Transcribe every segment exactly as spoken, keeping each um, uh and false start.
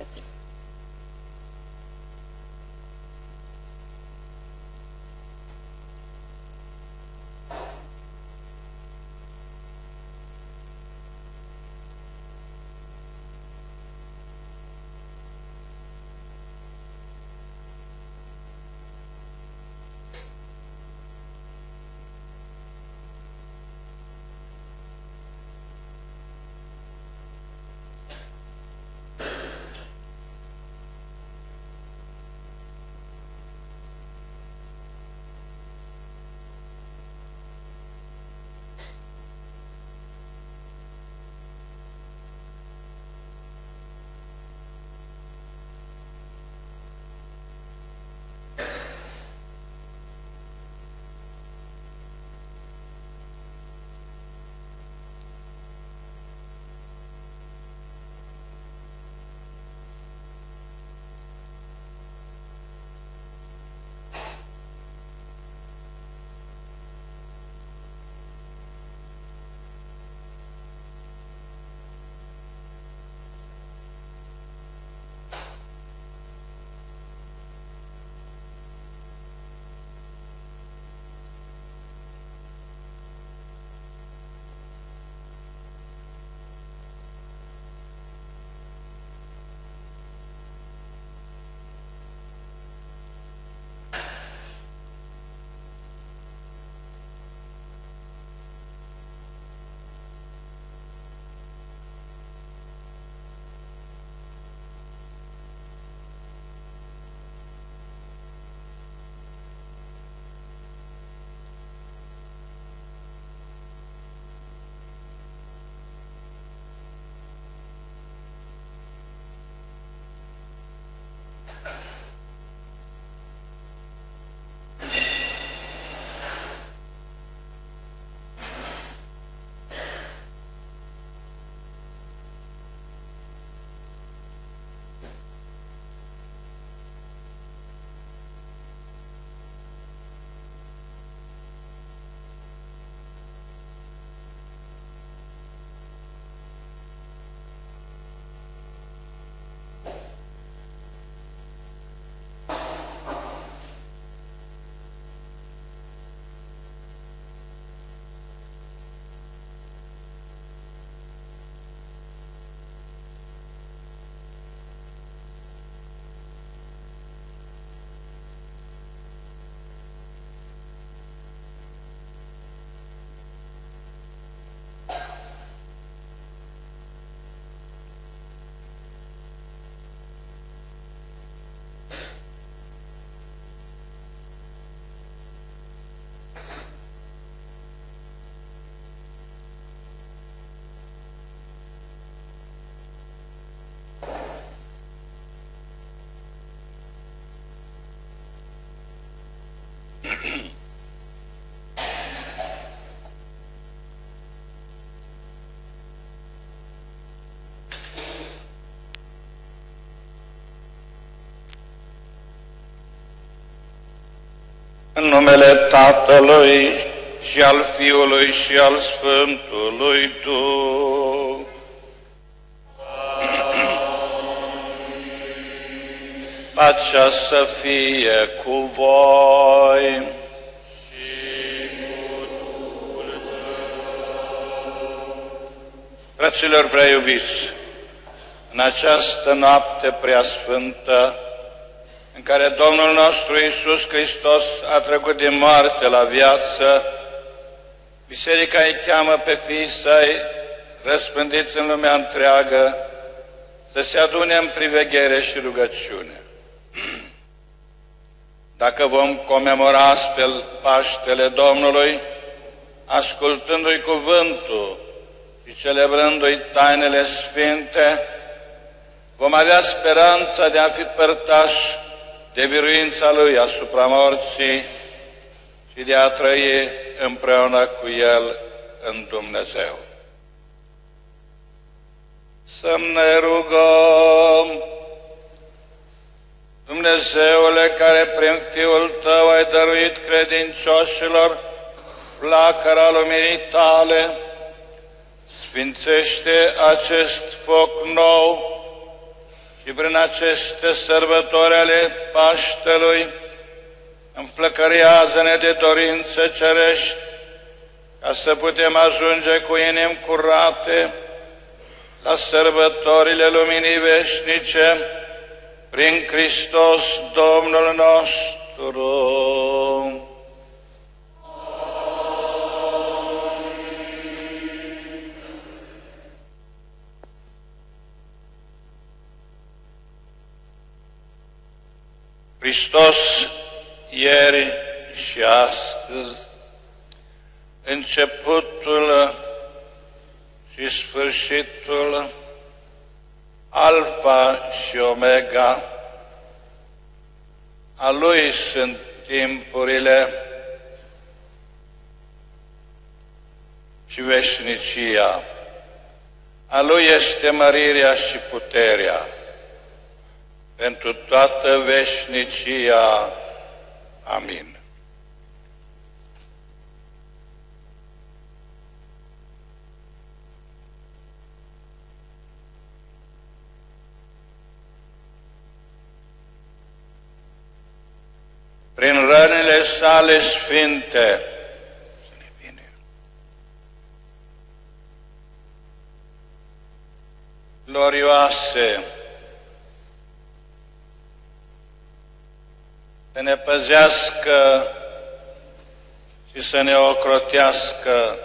În numele Tatălui și al Fiului și al Sfântului Duh. Pacea să fie cu voi. Fraților prea iubiți, în această noapte preasfântă, în care Domnul nostru Iisus Hristos a trecut din moarte la viață, Biserica îi cheamă pe fiii săi, răspândiți în lumea întreagă, să se adune în priveghere și rugăciune. Dacă vom comemora astfel Paștele Domnului, ascultându-i cuvântul și celebrându-i tainele sfinte, vom avea speranța de a fi părtași de biruința Lui asupra morții și de a trăi împreună cu El în Dumnezeu. Să ne rugăm. Dumnezeule, care prin Fiul Tău ai dăruit credincioșilor flacăra luminii Tale, sfințește acest foc nou și prin aceste sărbători ale Paștelui, înflăcărează-ne de dorințe cerești, ca să putem ajunge cu inimi curate la sărbătorile luminii veșnice, prin Hristos Domnul nostru. Hristos, ieri și astăzi, începutul și sfârșitul, Alfa și Omega, a Lui sunt timpurile și veșnicia, a Lui este mărirea și puterea, pentru toată veșnicia. Amin. Prin rănile sale sfinte, glorioase, să ne păzească și să ne ocrotească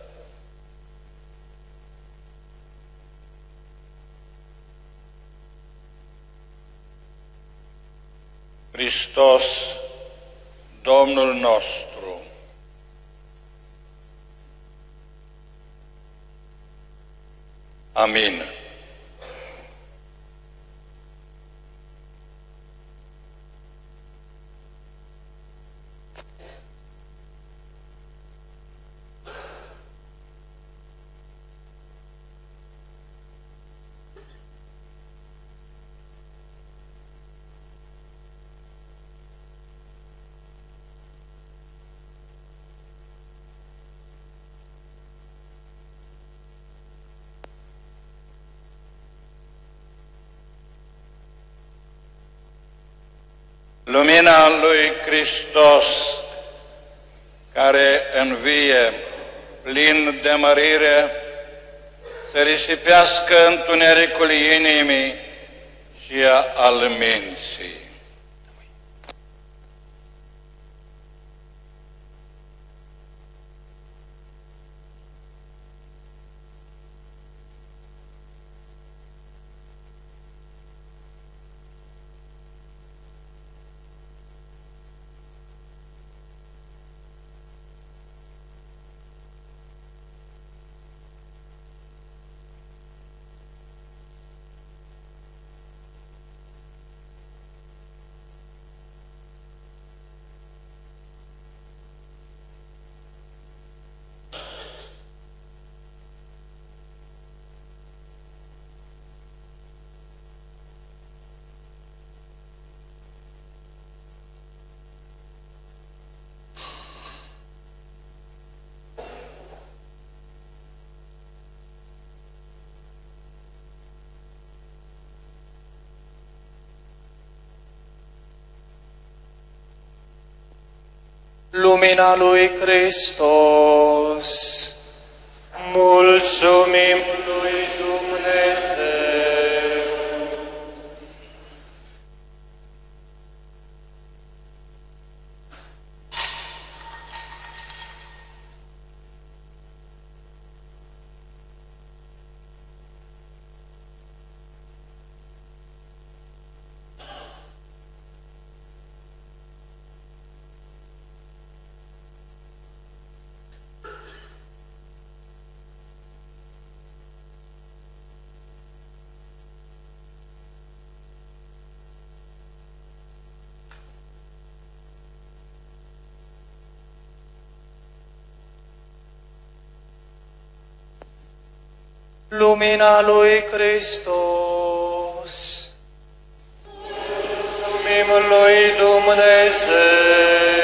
Hristos, Domnul nostru. Amin. Lumina lui Hristos, care învie plin de mărire, să risipească întunericul inimii și al minții. Lumina lui Hristos, mulțumim lui Dumnezeu. Lumina lui Hristos, mulțumim lui Dumnezeu.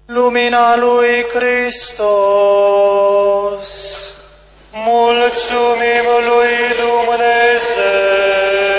lumina lui Hristos. Mulțumim lui Dumnezeu!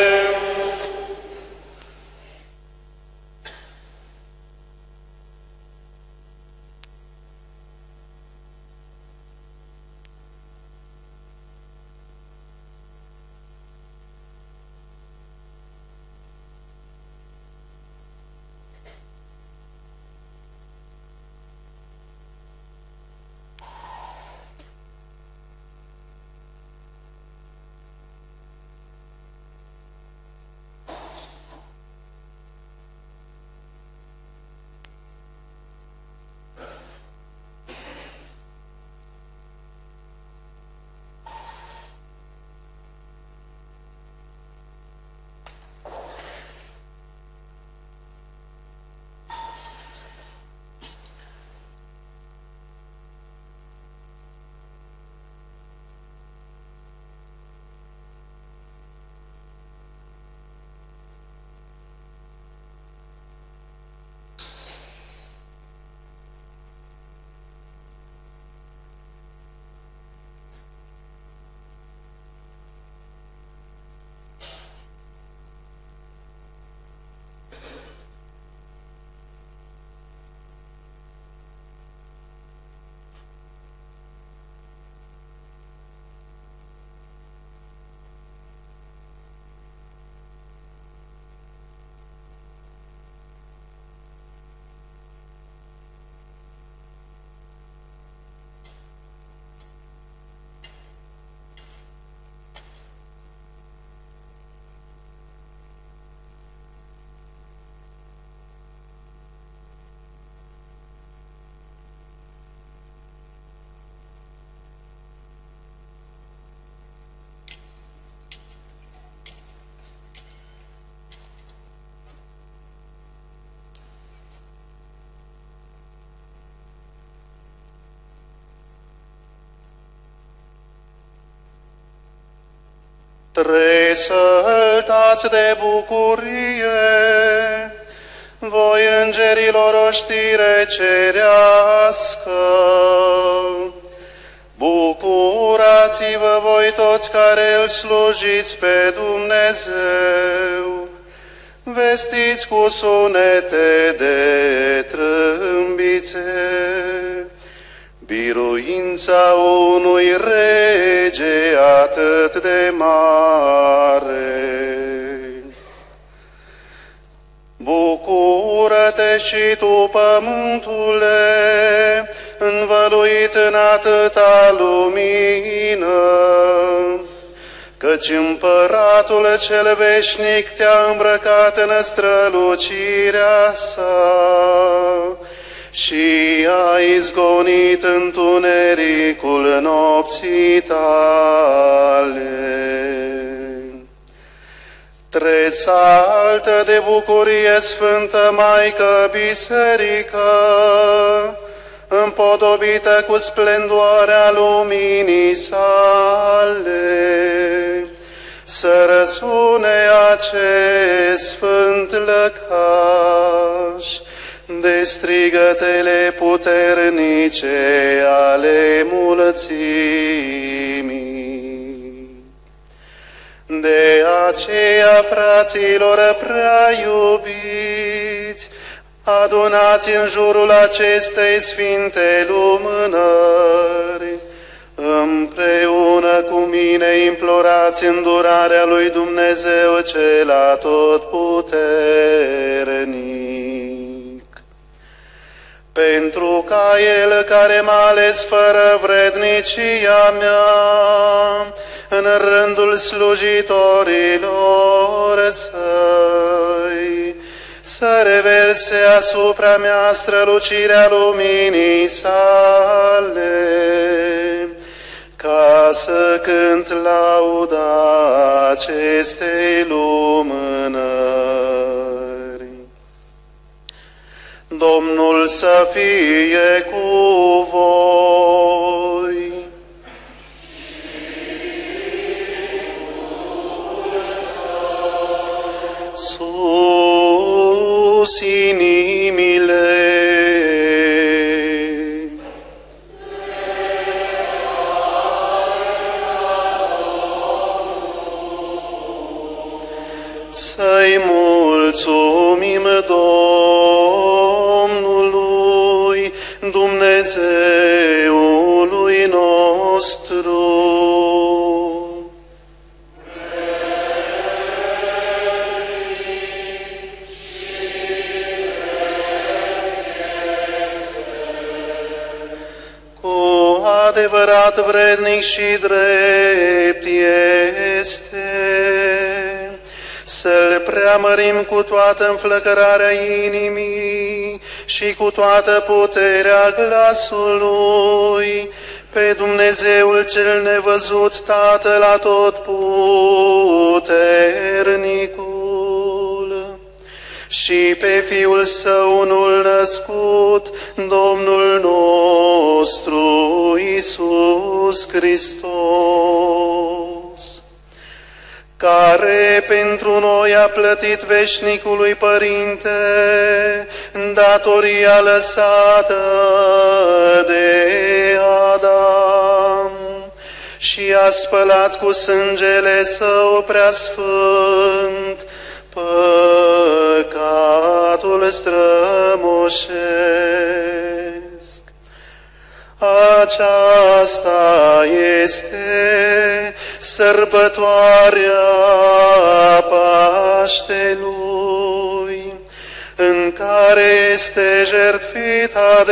Tresăltați de bucurie, voi îngerilor o știre cerească. Bucurați-vă voi toți care îl slujiți pe Dumnezeu, vestiți cu sunete de trâmbițe, biruința unui rege atât de mare. Bucură-te și tu, pământule, învăluit în atâta lumină, căci împăratul cel veșnic te-a îmbrăcat în strălucirea sa și a izgonit întunericul nopții tale. Tresaltă de bucurie, Sfântă Maică Biserică, împodobită cu splendoarea luminii sale, să răsune acest sfânt lăcaș de strigătele puternice ale mulțimii. De aceea, fraților prea iubiți, adunați în jurul acestei sfinte lumânări, împreună cu mine implorați îndurarea lui Dumnezeu cel atotputernic. Pentru ca El, care m-a ales fără vrednicia mea, în rândul slujitorilor Săi, să reverse asupra mea strălucirea luminii sale, ca să cânt lauda acestei lumânări. Domnul să fie cu voi. Sus inimile. mulțumim Domnului, Dumnezeului nostru. Adevărat vrednic și drept este să-L preamărim cu toată înflăcărarea inimii și cu toată puterea glasului pe Dumnezeul cel nevăzut, Tatăl atotputernicul, și pe Fiul Său unul născut, Domnul nostru Iisus Hristos, care pentru noi a plătit veșnicului Părinte datoria lăsată de Adam și a spălat cu sângele Său preasfânt păcatul strămoșesc. Aceasta este sărbătoarea Paștelui, în care este jertfit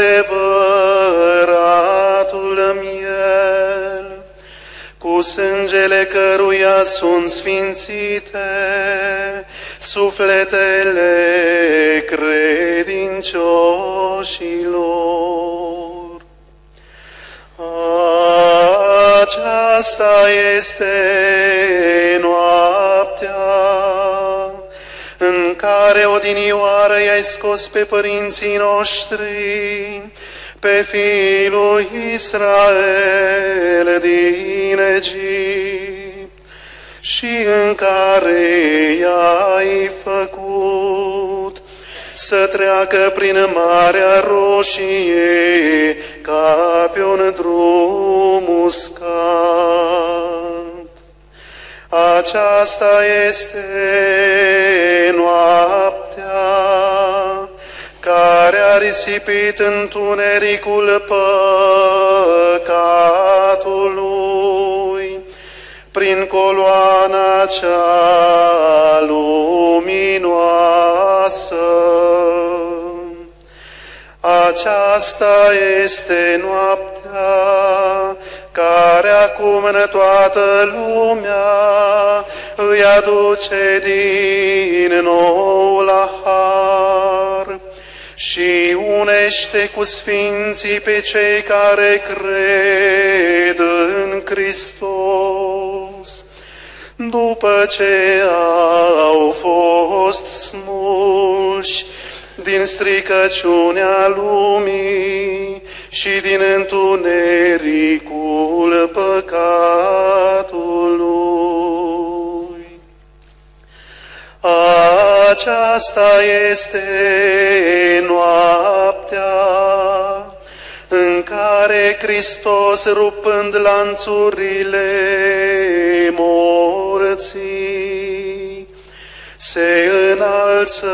adevăratul miel, cu sângele căruia sunt sfințite sufletele credincioșilor. Aceasta este noaptea în care odinioară i-ai scos pe părinții noștri, pe fiii lui Israel din Egipt, și în care i-ai făcut să treacă prin Marea Roșie ca pe un drum uscat. Aceasta este noaptea care a risipit întunericul păcatului prin coloana cea luminoasă. Aceasta este noaptea care acum în toată lumea îi aduce din nou la har și unește cu sfinții pe cei care cred în Hristos, după ce au fost smulși din stricăciunea lumii și din întunericul păcatului. Aceasta este noaptea în care Hristos, rupând lanțurile morții, se înalță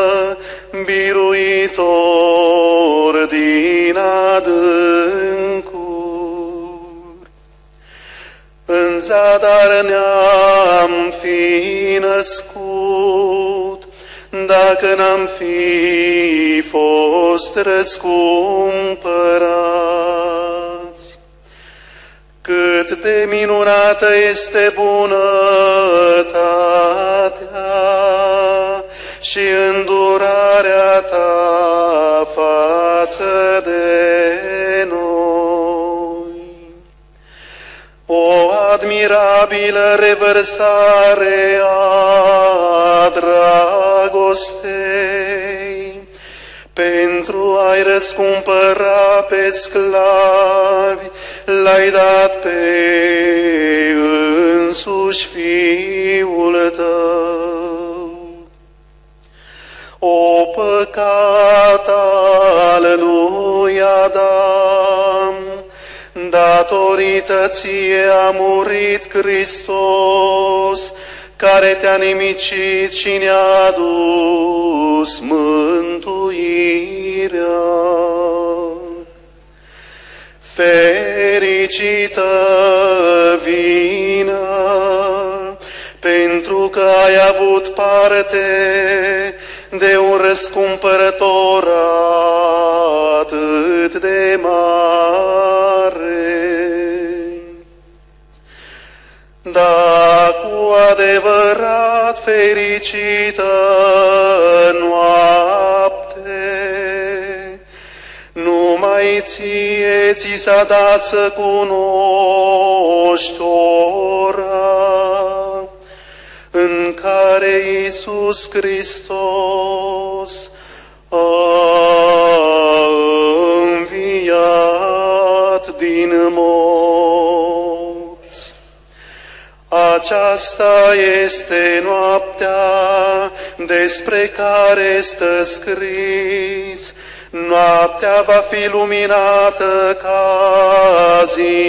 biruitor din adâncuri. În zadar ne-am fi născut, dacă n-am fi fost răscumpărați. Cât de minunată este bunătatea și îndurarea ta față de noi. O admirabilă revărsare a dragostei pentru a-i răscumpăra pe sclavi, l-ai dat pe însuși Fiul tău. O păcat al lui Adam, datorită ție a murit Hristos care te-a nimicit și ne-a adus mântuirea. Fericită vină, pentru că ai avut parte de un răscumpărător atât de mare. Da, cu adevărat fericită noapte, numai ție ți s-a dat să cunoști ora în care Iisus Hristos a înviat din morți. Aceasta este noaptea despre care stă scris: noaptea va fi luminată ca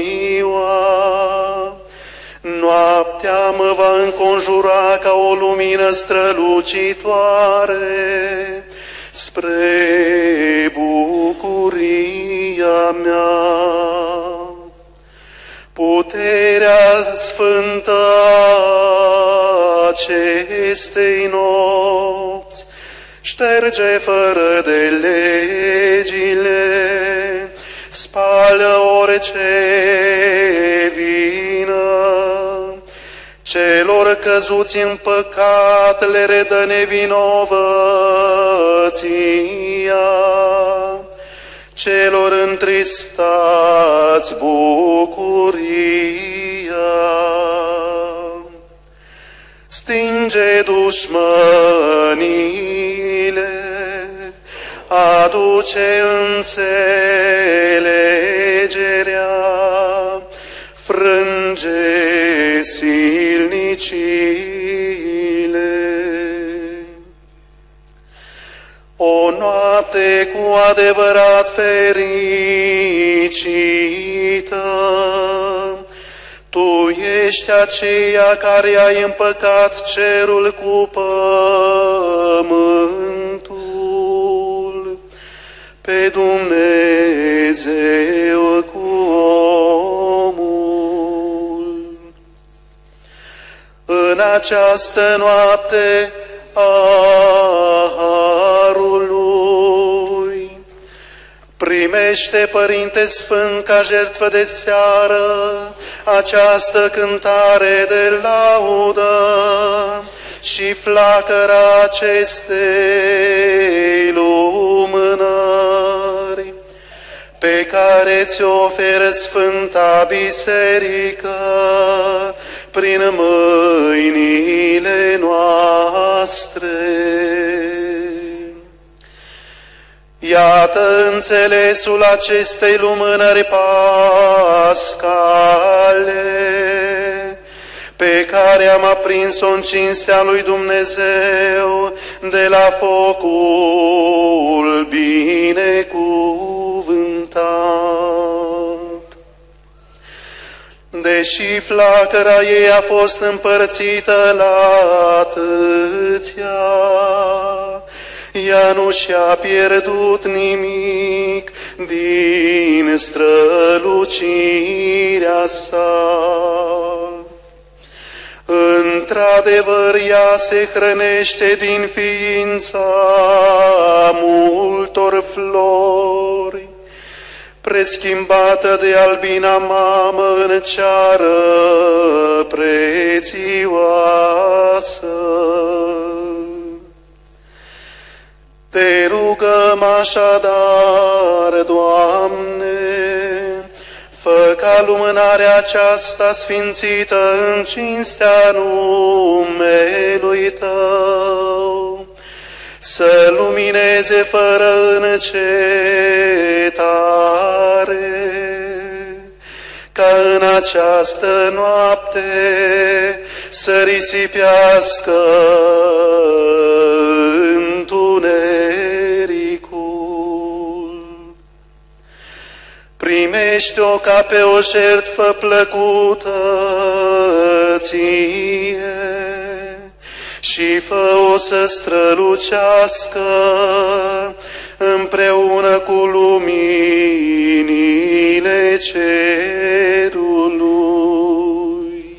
ziua. Noaptea mă va înconjura ca o lumină strălucitoare spre bucuria mea. Puterea sfântă acestei nopți șterge fără de legile, spală orice vină, celor căzuți în păcat le redă nevinovăția, celor întristați bucuria. Stinge dușmăniile, aduce înțelegerea, frânge silnicile. O noapte cu adevărat fericită, Tu ești aceea care ai împăcat cerul cu pământul, pe Dumnezeu cu omul. În această noapte a Harului, primește, Părinte Sfânt, ca jertfă de seară această cântare de laudă și flacăra acestei lumânări, pe care ți-o oferă Sfânta Biserică prin mâinile noastre. Iată înțelesul acestei lumânări pascale, pe care am aprins-o în cinstea lui Dumnezeu de la focul binecuvântat. Deși flacăra ei a fost împărțită la atâția, ea nu și-a pierdut nimic din strălucirea sa. Într-adevăr, ea se hrănește din ființa multor flori, preschimbată de albina mamă în ceară prețioasă. Te rugăm așadar, Doamne, fă ca lumânarea aceasta sfințită în cinstea numelui Tău să lumineze fără încetare, ca în această noapte să risipească întunericul. Primește-o ca pe o jertfă plăcută ție, și fă-o să strălucească împreună cu luminile cerului.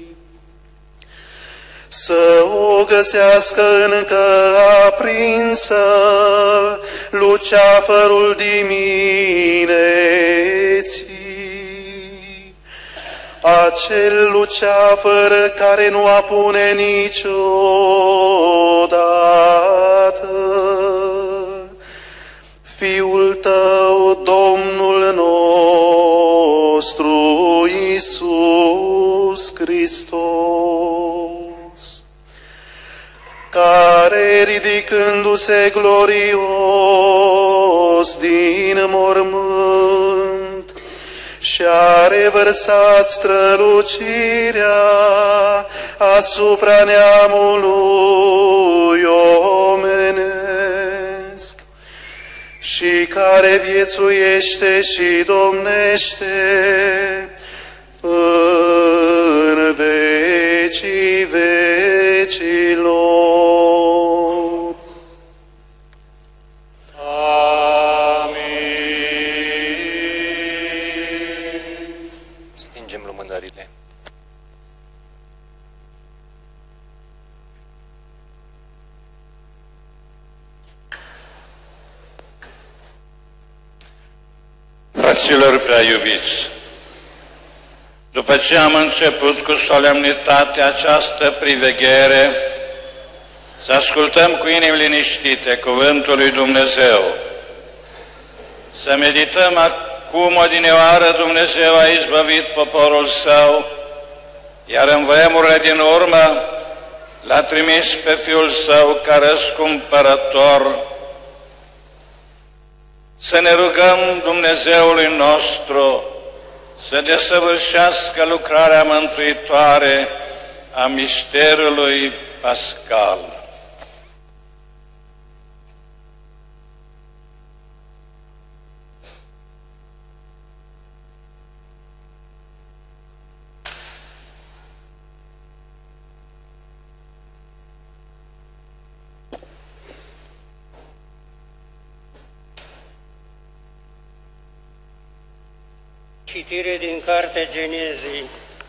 Să o găsească încă aprinsă luceafărul dimineții, acel luceafăr care nu apune niciodată. Fiul tău, Domnul nostru Iisus Hristos, care, ridicându-se glorios din mormânt, și-a revărsat strălucirea asupra neamului omenesc, și care viețuiește și domnește în vecii vecilor. Amin. Stingem lumânările. Fraților prea iubiți, după ce am început cu solemnitate această priveghere, să ascultăm cu inimi liniștite cuvântul lui Dumnezeu, să medităm acum odinioară Dumnezeu a izbăvit poporul Său, iar în vremurile din urmă l-a trimis pe Fiul Său ca răscumpărător. Să ne rugăm Dumnezeului nostru să desăvârșească lucrarea mântuitoare a misterului pascal. Citire din Cartea Genezei.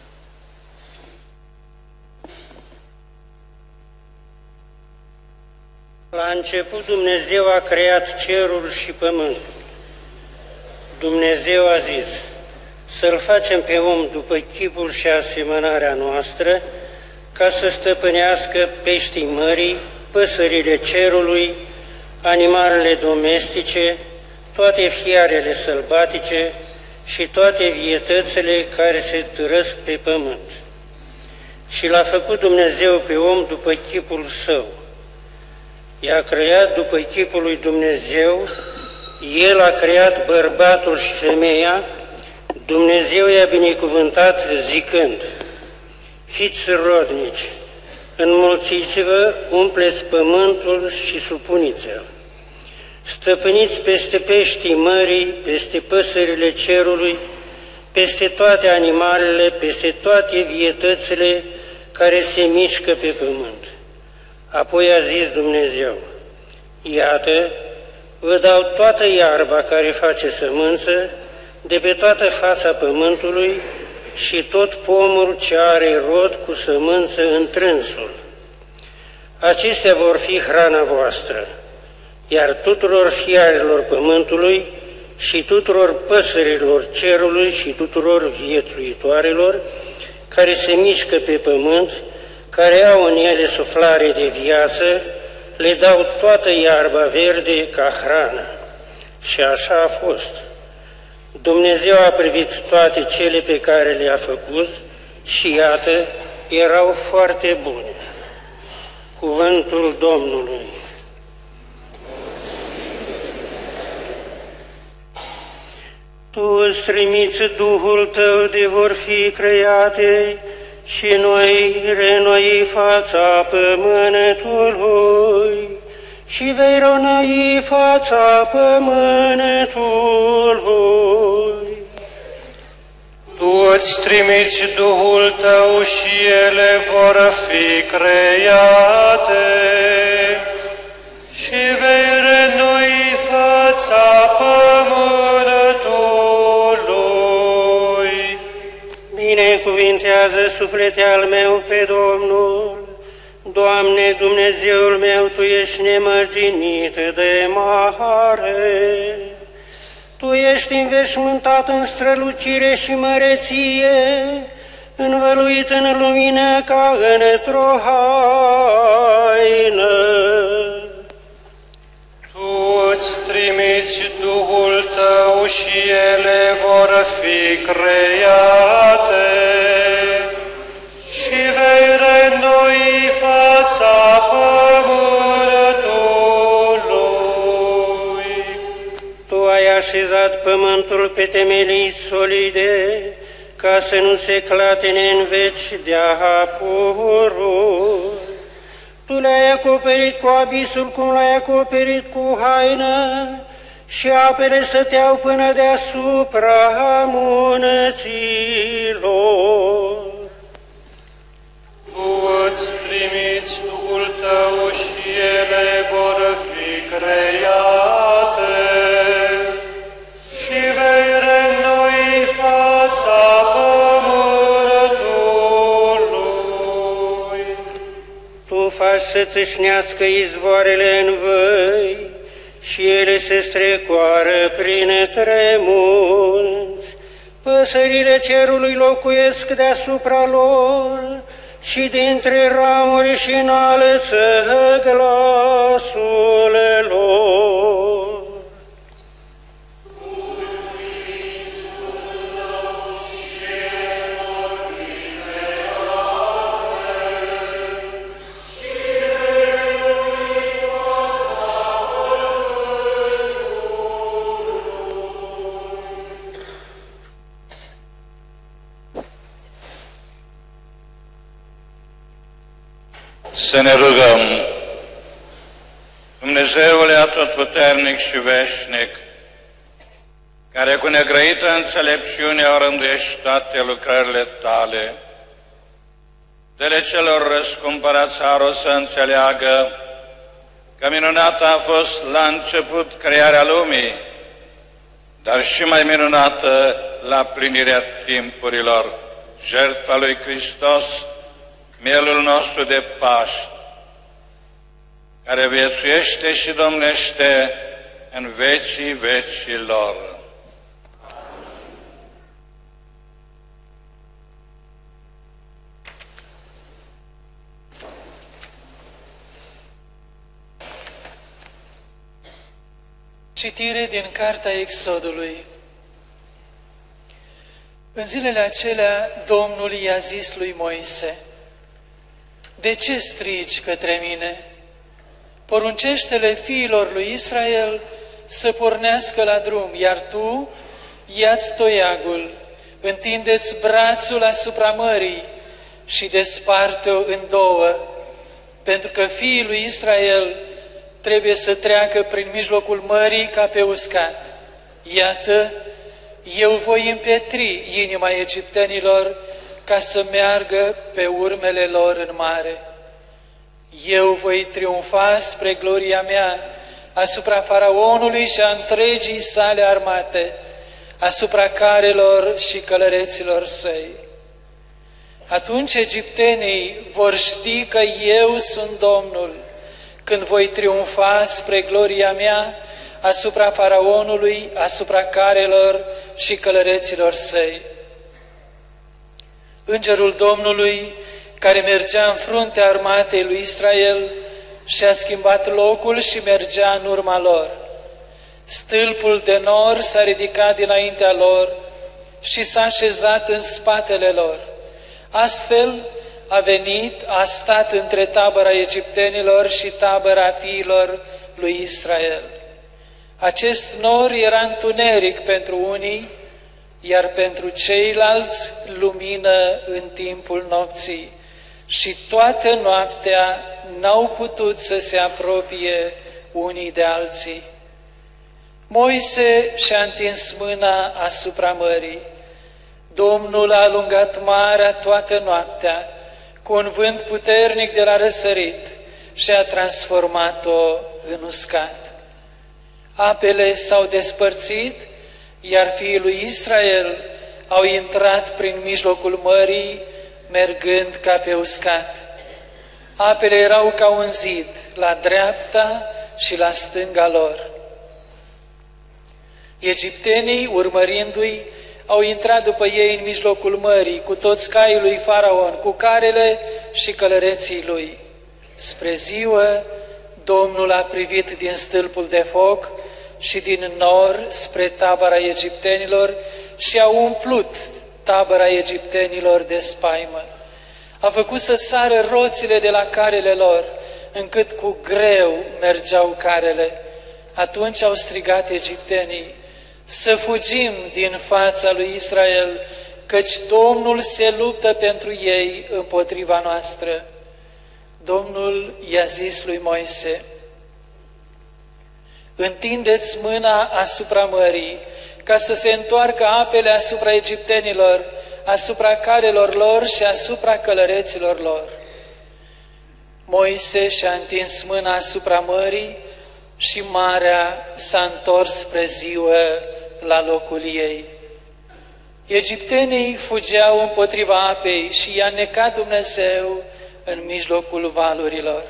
La început Dumnezeu a creat cerul și pământul. Dumnezeu a zis: să-l facem pe om după chipul și asemănarea noastră, ca să stăpânească peștii mării, păsările cerului, animalele domestice, toate fiarele sălbatice și toate vietățile care se târăsc pe pământ. Și l-a făcut Dumnezeu pe om după chipul său. I-a creat după chipul lui Dumnezeu, El a creat bărbatul și femeia, Dumnezeu i-a binecuvântat zicând: fiți rodnici, înmulțiți-vă, umpleți pământul și supuniți-l. Stăpâniți peste peștii mării, peste păsările cerului, peste toate animalele, peste toate vietățile care se mișcă pe pământ. Apoi a zis Dumnezeu: iată, vă dau toată iarba care face sămânță de pe toată fața pământului și tot pomul ce are rod cu sămânță întrânsul. Acestea vor fi hrana voastră, iar tuturor fiarelor pământului și tuturor păsărilor cerului și tuturor viețuitoarelor care se mișcă pe pământ, care au în ele suflare de viață, le dau toată iarba verde ca hrană. Și așa a fost. Dumnezeu a privit toate cele pe care le-a făcut și iată, erau foarte bune. Cuvântul Domnului. Tu îți trimiți Duhul Tău de vor fi create și noi renoi fața pământului și vei renoi fața pământului. Tu Tu îți trimiți Duhul Tău și ele vor fi create și vei renoi fața pământului. Binecuvintează suflete al meu pe Domnul. Doamne, Dumnezeul meu, Tu ești nemărginit de mare. Tu ești înveșmântat în strălucire și măreție, învăluit în lumină ca într-o haină. Tu îți trimiți Duhul Tău și ele vor fi create și vei renoi fața pământului. Tu ai așezat pământul pe temelii solide, ca să nu se clatine în veci de-a apurul. Tu le-ai acoperit cu abisul cum l-ai acoperit cu haină și apele stăteau până deasupra munăților. Tu îți trimiți Duhul Tău și ele vor fi create și vei renoi fața pământului. Tu faci să țâșnească izvoarele în văi și ele se strecoară prin tremunți. Păsările cerului locuiesc deasupra lor și dintre ramuri și înalță glasul lor. Să ne rugăm. Dumnezeule atotputernic și veșnic, care cu negrăită înțelepciune orânduiești toate lucrările Tale, dă-le celor răscumpărați harul să înțeleagă că minunată a fost la început crearea lumii, dar și mai minunată la plinirea timpurilor, jertfa lui Hristos, mielul nostru de Paști, care viețuiește și domnește în vecii vecilor. Citire din Cartea Exodului. În zilele acelea, Domnul i-a zis lui Moise: de ce strigi către mine? Poruncește-le fiilor lui Israel să pornească la drum, iar tu ia-ți toiagul, întinde-ți brațul asupra mării și desparte-o în două, pentru că fiii lui Israel trebuie să treacă prin mijlocul mării ca pe uscat. Iată, eu voi împietri inima egiptenilor ca să meargă pe urmele lor în mare. Eu voi triumfa spre gloria mea asupra faraonului și a întregii sale armate, asupra carelor și călăreților săi. Atunci egiptenii vor ști că eu sunt Domnul, când voi triumfa spre gloria mea asupra faraonului, asupra carelor și călăreților săi. Îngerul Domnului, care mergea în fruntea armatei lui Israel, și-a schimbat locul și mergea în urma lor. Stâlpul de nor s-a ridicat dinaintea lor și s-a așezat în spatele lor. Astfel a venit, a stat între tabăra egiptenilor și tabăra fiilor lui Israel. Acest nor era întuneric pentru unii, iar pentru ceilalți lumină în timpul nopții. Și toată noaptea n-au putut să se apropie unii de alții. Moise și-a întins mâna asupra mării. Domnul a alungat marea toată noaptea cu un vânt puternic de la răsărit și a transformat-o în uscat. Apele s-au despărțit, iar fiii lui Israel au intrat prin mijlocul mării, mergând ca pe uscat. Apele erau ca un zid la dreapta și la stânga lor. Egiptenii, urmărindu-i, au intrat după ei în mijlocul mării, cu toți caii lui Faraon, cu carele și călăreții lui. Spre ziua, Domnul a privit din stâlpul de foc și din nor spre tabăra egiptenilor și a umplut tabăra egiptenilor de spaimă. A făcut să sară roțile de la carele lor, încât cu greu mergeau carele. Atunci au strigat egiptenii: să fugim din fața lui Israel, căci Domnul se luptă pentru ei împotriva noastră. Domnul i-a zis lui Moise: întindeți mâna asupra mării, ca să se întoarcă apele asupra egiptenilor, asupra carelor lor și asupra călăreților lor. Moise și-a întins mâna asupra mării și marea s-a întors spre ziua la locul ei. Egiptenii fugeau împotriva apei și i-a necat Dumnezeu în mijlocul valurilor.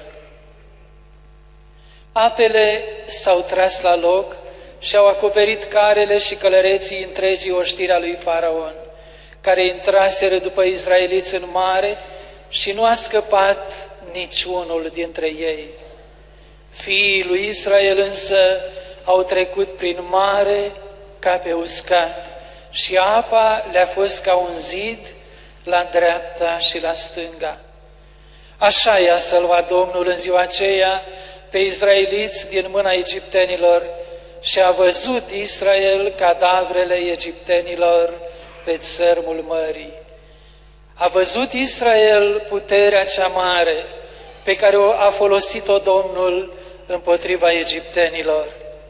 Apele s-au tras la loc și au acoperit carele și călăreții întregii oștiri a lui Faraon, care intraseră după izraeliți în mare și nu a scăpat niciunul dintre ei. Fiii lui Israel însă au trecut prin mare ca pe uscat și apa le-a fost ca un zid la dreapta și la stânga. Așa i-a salvat Domnul în ziua aceea pe izraeliți din mâna egiptenilor și a văzut Israel cadavrele egiptenilor pe țărmul mării. A văzut Israel puterea cea mare pe care a folosit-o Domnul împotriva egiptenilor.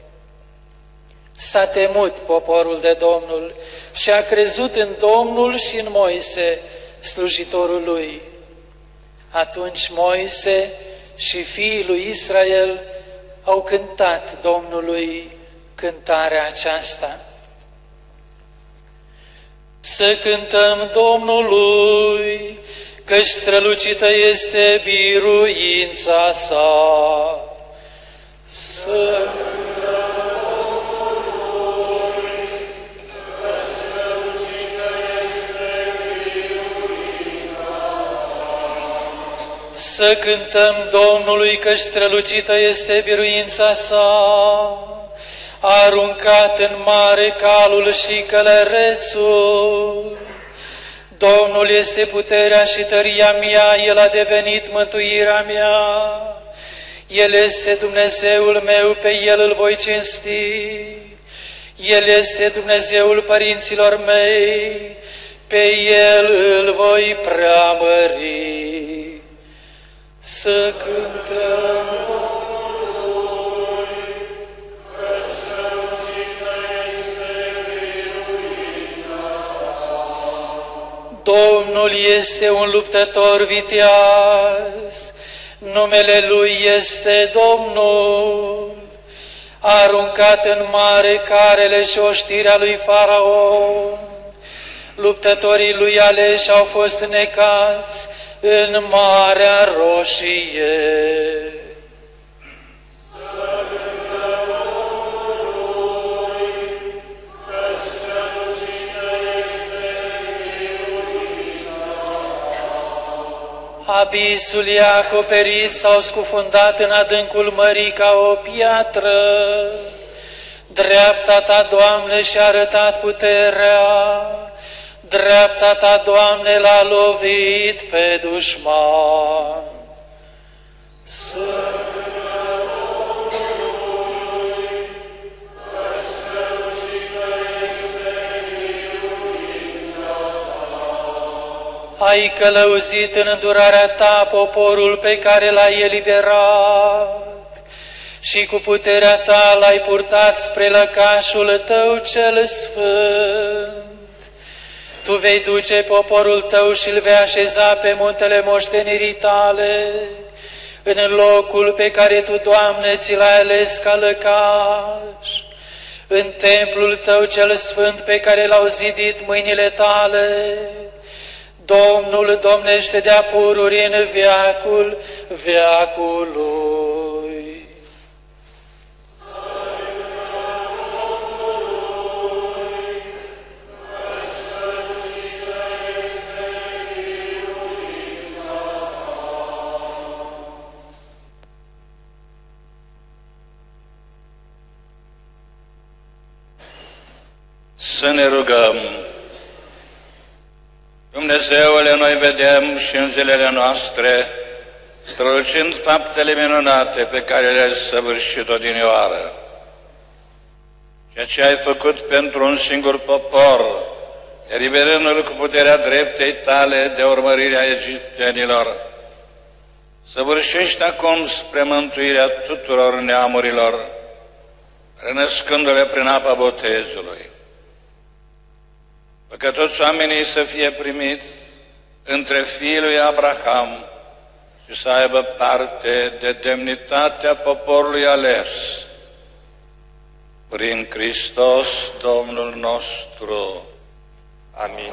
S-a temut poporul de Domnul și a crezut în Domnul și în Moise, slujitorul lui. Atunci Moise și fiii lui Israel au cântat Domnului cântarea aceasta: să cântăm Domnului, căci strălucită este biruința sa. Să cântăm Domnului, căci strălucită este biruința sa. Să cântăm Domnului, căci strălucită este biruința sa. A aruncat în mare calul și călărețul. Domnul este puterea și tăria mea, El a devenit mântuirea mea. El este Dumnezeul meu, pe El îl voi cinsti. El este Dumnezeul părinților mei, pe El îl voi preamări. Să cântăm Domnului, că strălucită este biruința sa. Domnul este un luptător viteaz, numele Lui este Domnul. A aruncat în mare carele și oștirea lui Faraon. Luptătorii lui aleși au fost necați în Marea Roșie. Abisul i-a acoperit, s-au scufundat în adâncul mării ca o piatră. Dreapta Ta, Doamne, și-a arătat puterea, dreapta Ta, Doamne, l-a lovit pe dușman. Să Ai călăuzit în îndurarea Ta poporul pe care L-ai eliberat și cu puterea Ta L-ai purtat spre lăcașul Tău cel sfânt. Tu vei duce poporul tău și îl vei așeza pe muntele moștenirii tale, în locul pe care tu, Doamne, ți l-ai ales ca lăcaș, în templul tău cel sfânt pe care l-au zidit mâinile tale. Domnul domnește de-a pururi în veacul veacului. Să ne rugăm. Dumnezeule, noi vedem și în zilele noastre, strălucind faptele minunate pe care le-ai săvârșit odinioară. Ceea ce ai făcut pentru un singur popor, eliberându-l cu puterea dreptei tale de urmărirea egiptenilor, săvârșește acum spre mântuirea tuturor neamurilor, renăscându-le prin apa botezului. Fă că toți oamenii să fie primiți între fiii lui Abraham și să aibă parte de demnitatea poporului ales. Prin Hristos, Domnul nostru. Amin.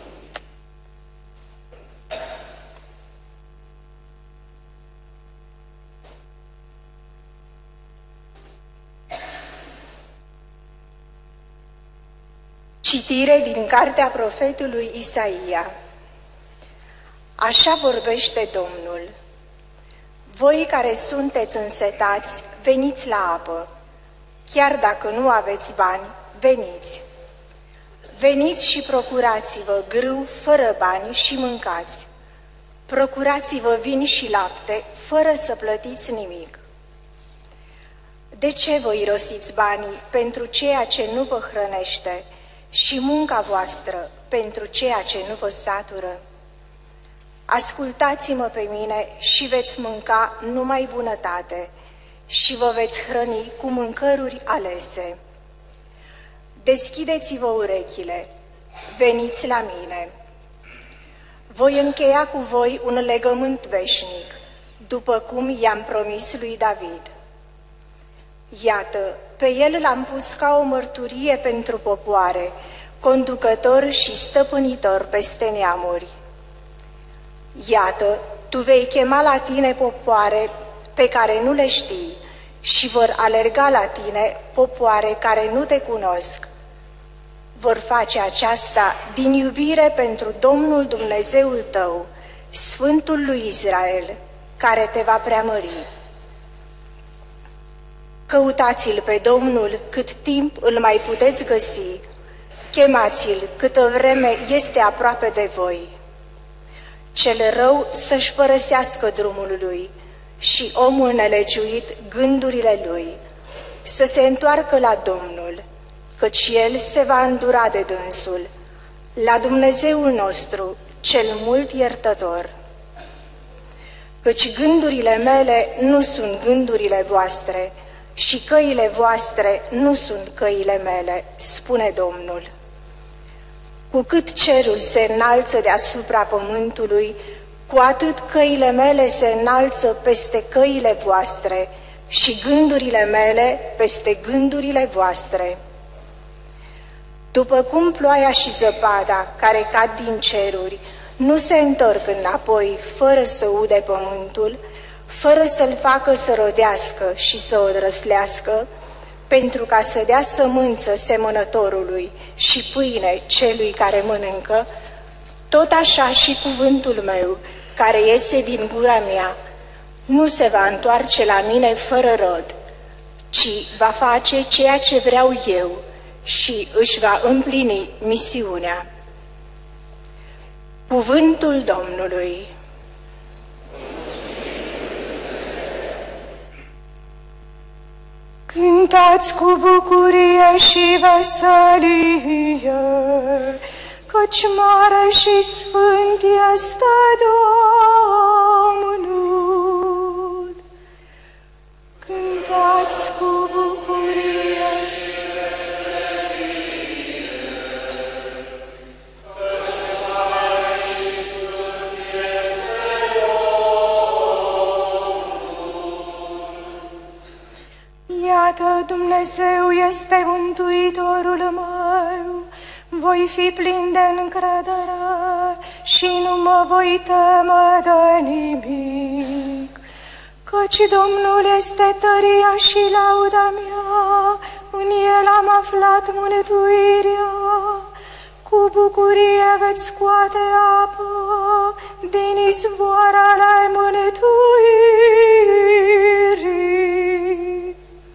Citire din cartea profetului Isaia. Așa vorbește Domnul: voi care sunteți însetați, veniți la apă. Chiar dacă nu aveți bani, veniți. Veniți și procurați-vă grâu fără bani și mâncați. Procurați-vă vin și lapte, fără să plătiți nimic. De ce vă irosiți banii pentru ceea ce nu vă hrănește și munca voastră pentru ceea ce nu vă satură? Ascultați-mă pe mine și veți mânca numai bunătate și vă veți hrăni cu mâncăruri alese. Deschideți-vă urechile, veniți la mine. Voi încheia cu voi un legământ veșnic, după cum i-am promis lui David. Iată, pe el l-am pus ca o mărturie pentru popoare, conducător și stăpânitor peste neamuri. Iată, tu vei chema la tine popoare pe care nu le știi și vor alerga la tine popoare care nu te cunosc. Vor face aceasta din iubire pentru Domnul Dumnezeul tău, Sfântul lui Israel, care te va preamări. Căutați-l pe Domnul cât timp îl mai puteți găsi, chemați-l câtă vreme este aproape de voi. Cel rău să-și părăsească drumul lui și omul nelegiuit gândurile lui, să se întoarcă la Domnul, căci el se va îndura de dânsul, la Dumnezeul nostru, cel mult iertător. Căci gândurile mele nu sunt gândurile voastre și căile voastre nu sunt căile mele, spune Domnul. Cu cât cerul se înalță deasupra pământului, cu atât căile mele se înalță peste căile voastre și gândurile mele peste gândurile voastre. După cum ploaia și zăpada care cad din ceruri nu se întorc înapoi fără să ude pământul, fără să-l facă să rodească și să o răslească, pentru ca să dea sămânță semănătorului și pâine celui care mănâncă, tot așa și cuvântul meu, care iese din gura mea, nu se va întoarce la mine fără rod, ci va face ceea ce vreau eu și își va împlini misiunea. Cuvântul Domnului. Cântați cu bucurie și veselie, căci mare și sfânt este Domnul. Cântați cu bucurie și veselie, Dumnezeu este mântuitorul meu, voi fi plin de încredere și nu mă voi teme de nimic. Căci Domnul este tăria și lauda mea, în El am aflat mântuirea. Cu bucurie veți scoate apă din izvoarele mântuirii.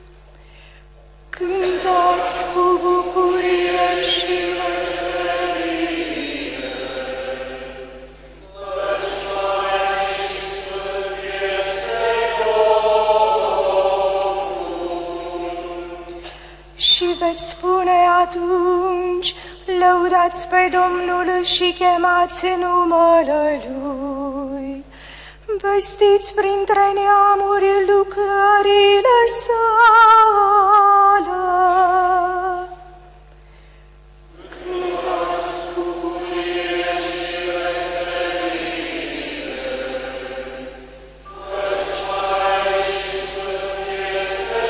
Cântați cu bucurie și veselie, căci mare și sfânt este Domnul. Și veți spune atunci: lăudați pe Domnul și chemați numele Lui. Vestiți printre neamuri lucrările sale. Cântați cu bucurie și veselie, căci mare și sfânt este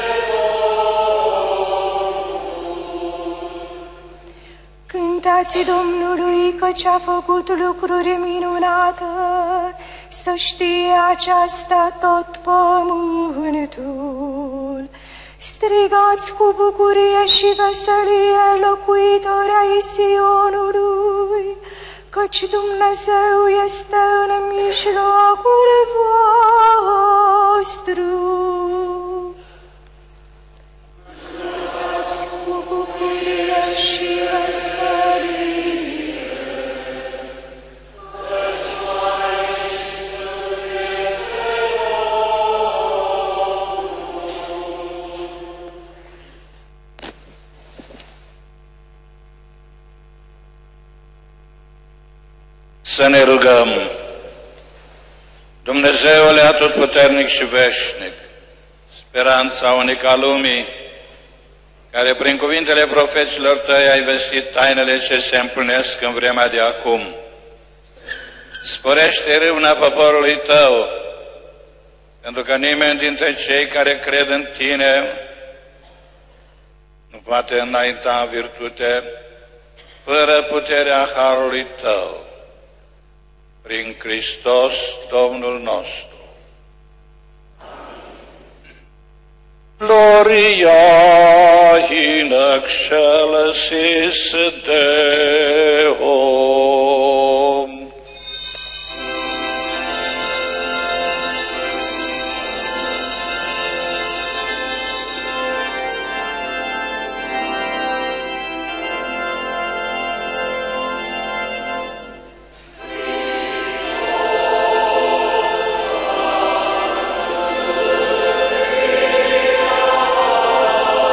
Domnul. Cântați Domnului, căci a făcut lucruri minunate, să știe aceasta tot pământul. Strigați cu bucurie și veselie, locuitori ai Sionului, căci Dumnezeu este în mijlocul vostru. Cântați cu bucurie și veselie, să ne rugăm. Dumnezeule atotputernic și veșnic, speranța unică a lumii, care prin cuvintele profeților tăi ai vestit tainele ce se împlinesc în vremea de acum, sporește râvna poporului tău, pentru că nimeni dintre cei care cred în tine nu poate înainta în virtute fără puterea harului tău. Prin Hristos, Domnul nostru. Gloria in excelsis Deo.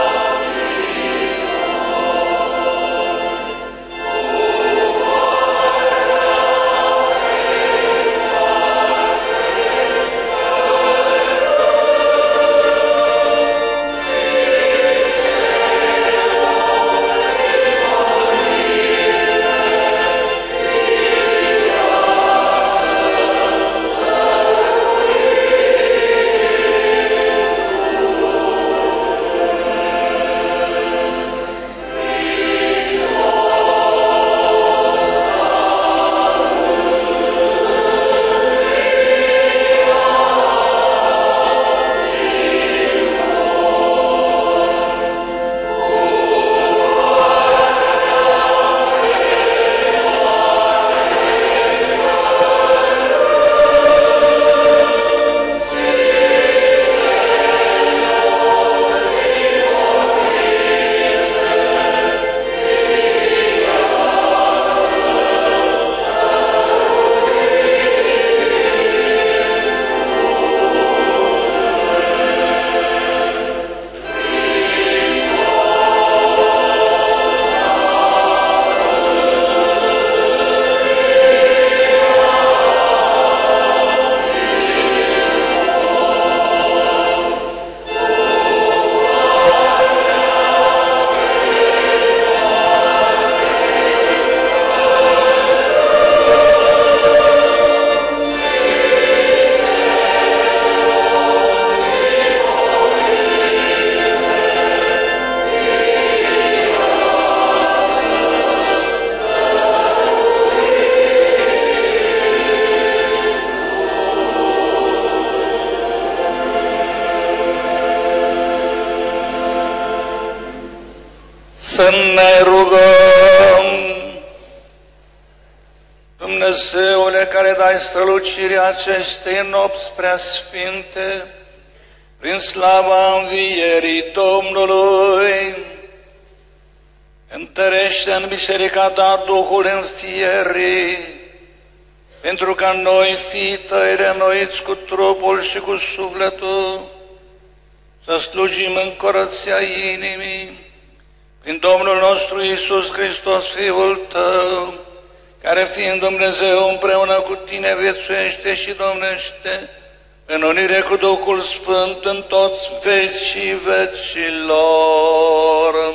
Gloria să ne rugăm. Dumnezeule, care dai strălucirea acestei nopți preasfinte, prin slava învierii Domnului, întărește în biserica ta Duhul înfierii, pentru ca noi, fii tăi reînnoiți cu trupul și cu sufletul, să slujim în curăția inimii, prin Domnul nostru Iisus Hristos, Fiul tău, care fiind Dumnezeu împreună cu tine viețuiește și domnește în unire cu Duhul Sfânt în toți vecii vecilor.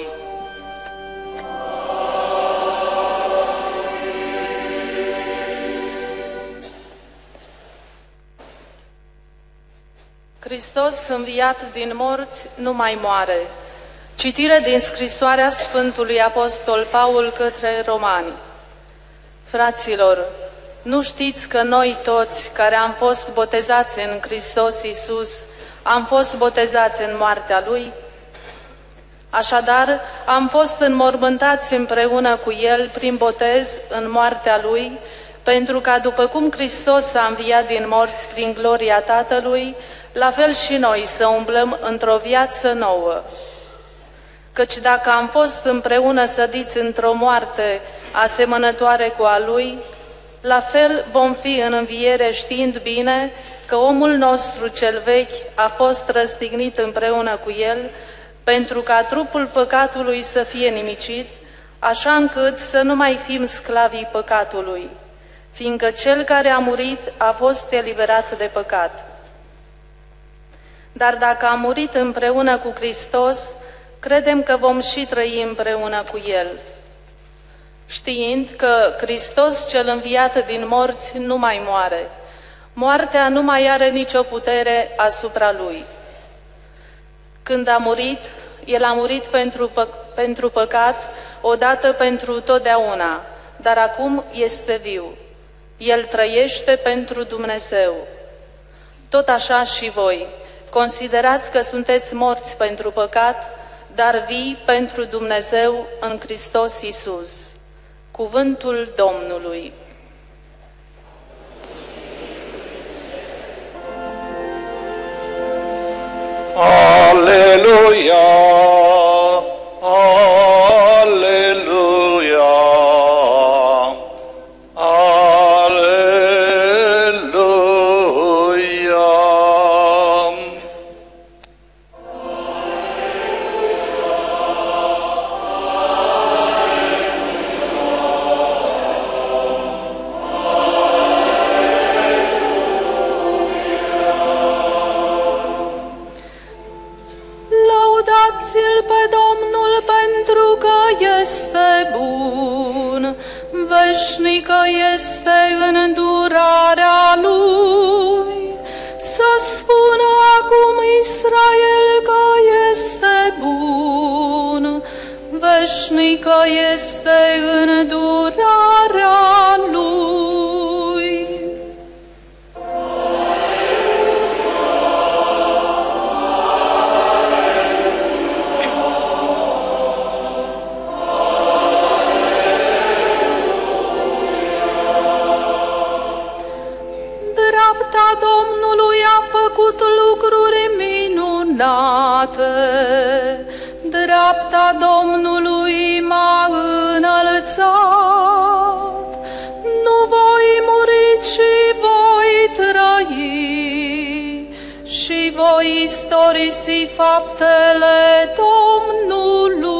Hristos, înviat din morți, nu mai moare. Citire din scrisoarea Sfântului Apostol Paul către Romani. Fraților, nu știți că noi toți care am fost botezați în Hristos Iisus, am fost botezați în moartea Lui? Așadar, am fost înmormântați împreună cu El prin botez în moartea Lui, pentru ca după cum Hristos a înviat din morți prin gloria Tatălui, la fel și noi să umblăm într-o viață nouă. Căci dacă am fost împreună sădiți într-o moarte asemănătoare cu a Lui, la fel vom fi în înviere știind bine că omul nostru cel vechi a fost răstignit împreună cu El, pentru ca trupul păcatului să fie nimicit, așa încât să nu mai fim sclavii păcatului, fiindcă Cel care a murit a fost eliberat de păcat. Dar dacă am murit împreună cu Hristos, credem că vom și trăi împreună cu El. Știind că Hristos cel înviat din morți nu mai moare, moartea nu mai are nicio putere asupra Lui. Când a murit, El a murit pentru, pă pentru păcat, odată pentru totdeauna, dar acum este viu. El trăiește pentru Dumnezeu. Tot așa și voi, considerați că sunteți morți pentru păcat, dar vii pentru Dumnezeu în Hristos Iisus. Cuvântul Domnului. Aleluia! Aleluia! Este bun, veșnică este îndurarea Lui. Să spună acum Israel că este bun, veșnică este îndurarea Lui. Domnului a făcut lucruri minunate, dreapta Domnului m-a înălțat. Nu voi muri, ci voi trăi și voi istorisi faptele Domnului.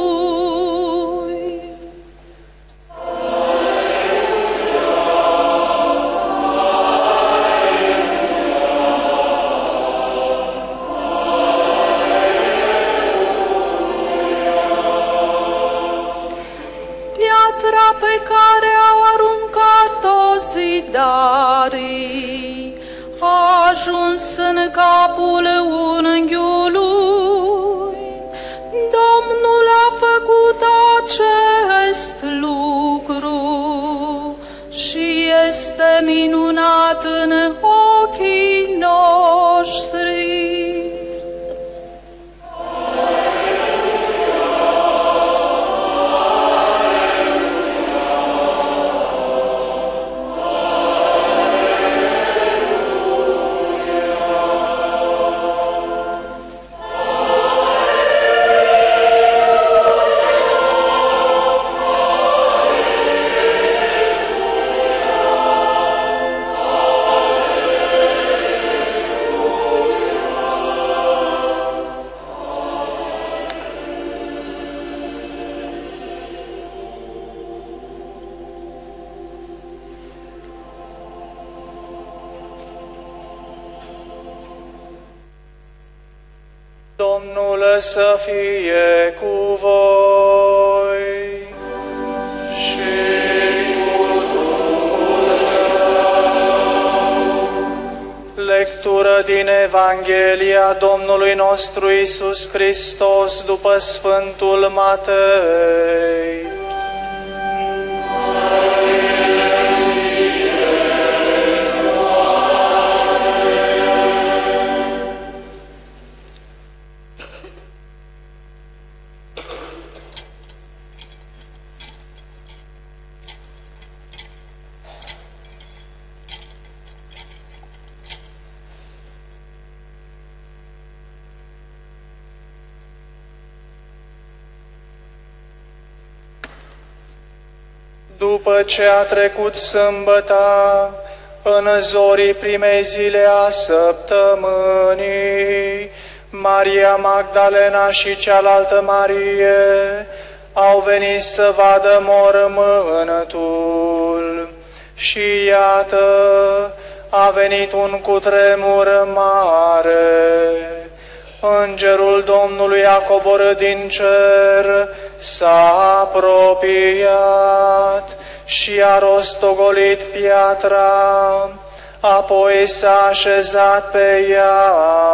Pe care au aruncat-o zidarii a ajuns în capul unghiului. Domnul a făcut acest lucru și este minunat în ochii noștri. Domnul să fie cu voi. Și cu Duhul tău. Lectură din Evanghelia Domnului nostru Iisus Hristos după Sfântul Matei. După ce a trecut sâmbăta, în zorii primei zile a săptămânii, Maria Magdalena și cealaltă Marie au venit să vadă mormântul. Și iată, a venit un cutremur mare. Îngerul Domnului a coborât din cer, s-a apropiat și a rostogolit piatra, apoi s-a așezat pe ea.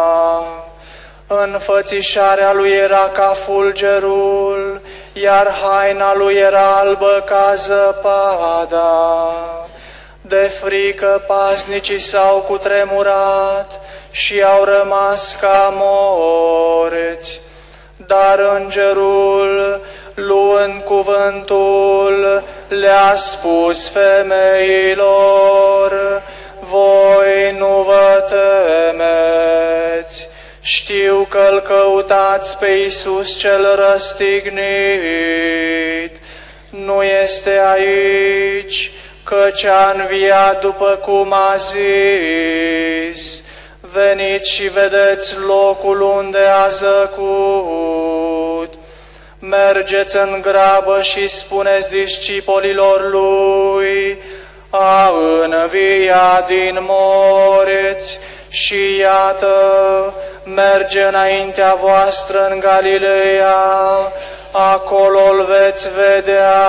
Înfățișarea lui era ca fulgerul, iar haina lui era albă ca zăpada. De frică paznicii s-au cutremurat și au rămas ca morți. Dar îngerul, luând cuvântul, le-a spus femeilor: voi nu vă temeți, știu că îl căutați pe Iisus cel răstignit. Nu este aici, căci a înviat după cum a zis. Veniți și vedeți locul unde a zăcut. Mergeți în grabă și spuneți discipolilor lui: a înviat din morți și iată, merge înaintea voastră în Galileea, acolo îl veți vedea.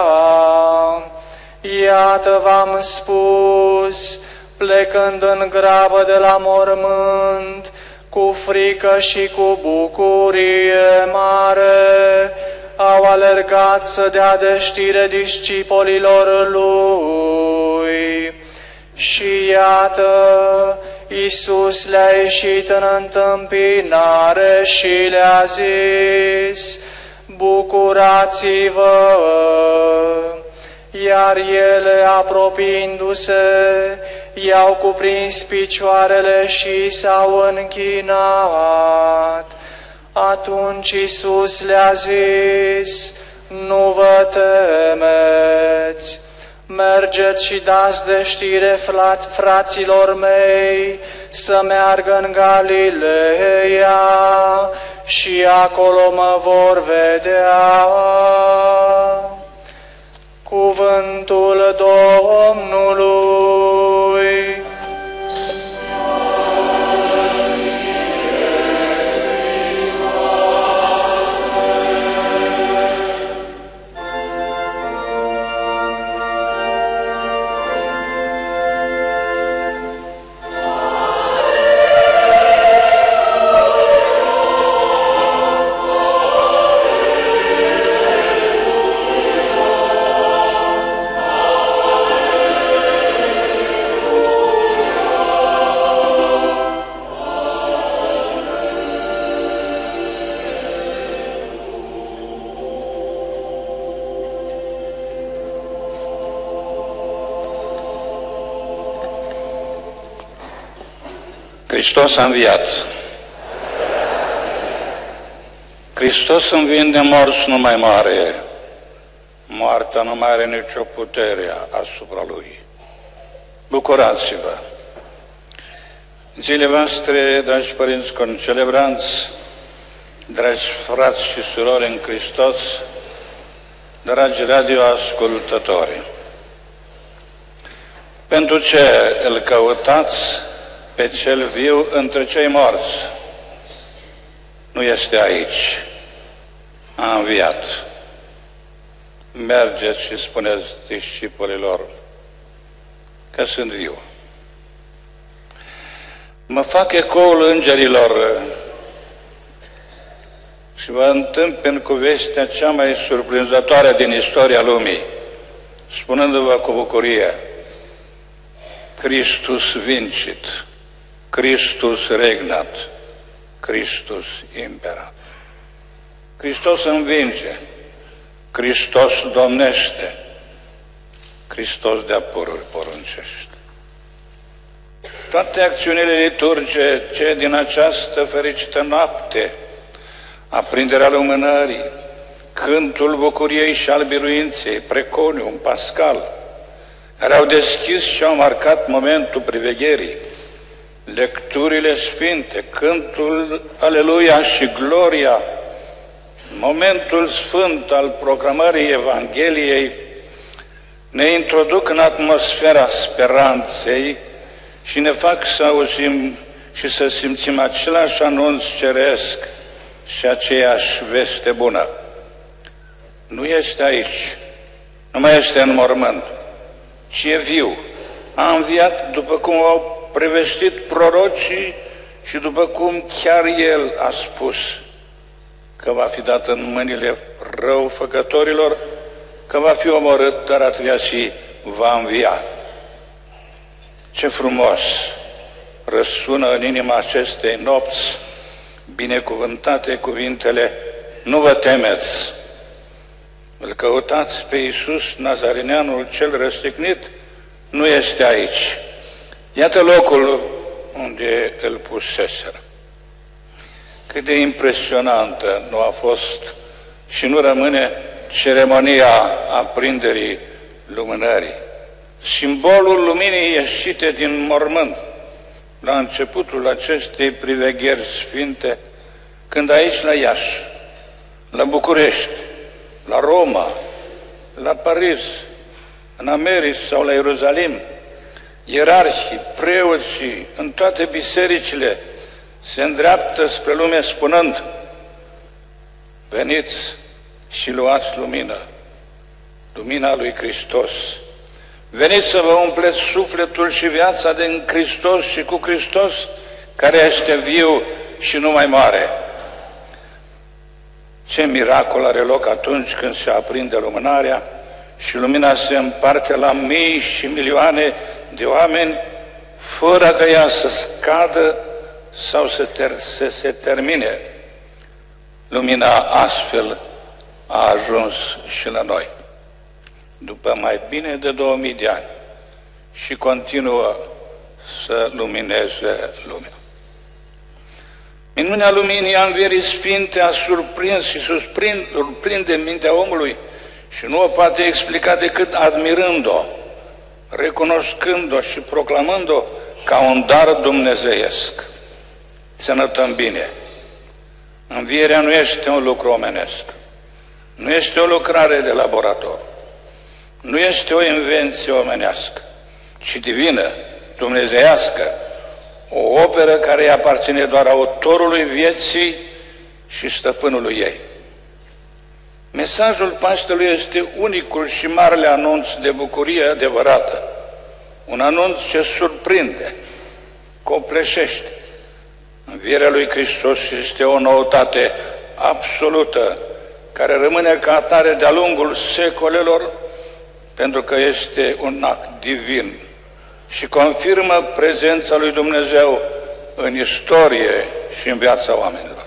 Iată v-am spus, plecând în grabă de la mormânt, cu frică și cu bucurie mare, au alergat să dea de știre discipolilor lui. Și iată, Iisus le-a ieșit în întâmpinare și le-a zis: bucurați-vă! Iar ele, apropiindu-se, i-au cuprins picioarele și s-au închinat. Atunci Iisus le-a zis: nu vă temeți, mergeți și dați de știre fraților mei să meargă în Galileea și acolo mă vor vedea. Cuvântul Domnului. Hristos a înviat. Hristos înviind de morți nu mai moare. Moartea nu mai are nicio putere asupra Lui. Bucurați-vă! Zilele voastre, dragi părinți concelebranți, dragi frați și surori în Hristos, dragi radioascultători, pentru ce îl căutați pe cel viu între cei morți? nu este aici, a înviat. Mergeți și spuneți discipolilor că sunt viu. Mă fac ecoul îngerilor și vă întâmpin cu vestea cea mai surprinzătoare din istoria lumii, spunându-vă cu bucurie: Christus vincit, Christus regnat, Christus imperat. Hristos învinge, Hristos domnește, Hristos de-a pururi poruncește. Toate acțiunile liturgice din această fericită noapte, aprinderea lumânării, cântul bucuriei și al biruinței, preconium, pascal, care au deschis și au marcat momentul privegherii, lecturile sfinte, cântul Aleluia și Gloria, momentul sfânt al proclamării Evangheliei, ne introduc în atmosfera speranței și ne fac să auzim și să simțim același anunț ceresc și aceeași veste bună. Nu este aici, nu mai este în mormânt, ci e viu. A înviat după cum au prevestit prorocii și după cum chiar El a spus că va fi dat în mâinile răufăcătorilor, că va fi omorât, dar a treia zi va învia. Ce frumos răsună în inima acestei nopți binecuvântate cuvintele: nu vă temeți, îl căutați pe Iisus Nazarineanul cel răstignit, nu este aici. Iată locul unde îl puseseră. Cât de impresionantă nu a fost și nu rămâne ceremonia aprinderii lumânării, simbolul luminii ieșite din mormânt, la începutul acestei privegheri sfinte, când aici la Iași, la București, la Roma, la Paris, în America sau la Ierusalim, ierarhii, preoții, în toate bisericile se îndreaptă spre lume spunând: veniți și luați lumină, lumina lui Hristos. Veniți să vă umpleți sufletul și viața din Hristos și cu Hristos, care este viu și nu mai moare. Ce miracol are loc atunci când se aprinde lumânarea și lumina se împarte la mii și milioane de oameni, fără ca ea să scadă sau să, ter- să se termine. Lumina astfel a ajuns și la noi, după mai bine de două mii de ani, și continuă să lumineze lumea. Minunea luminii a învierii sfinte a surprins și surprinde mintea omului și nu o poate explica decât admirând-o, recunoscând-o și proclamând-o ca un dar dumnezeiesc. Să notăm bine: învierea nu este un lucru omenesc, nu este o lucrare de laborator, nu este o invenție omenească, ci divină, dumnezeiască, o operă care îi aparține doar autorului vieții și stăpânului ei. Mesajul Paștelui este unicul și marele anunț de bucurie adevărată, un anunț ce surprinde, copleșește. Învierea lui Hristos este o noutate absolută, care rămâne ca atare de-a lungul secolelor, pentru că este un act divin și confirmă prezența lui Dumnezeu în istorie și în viața oamenilor.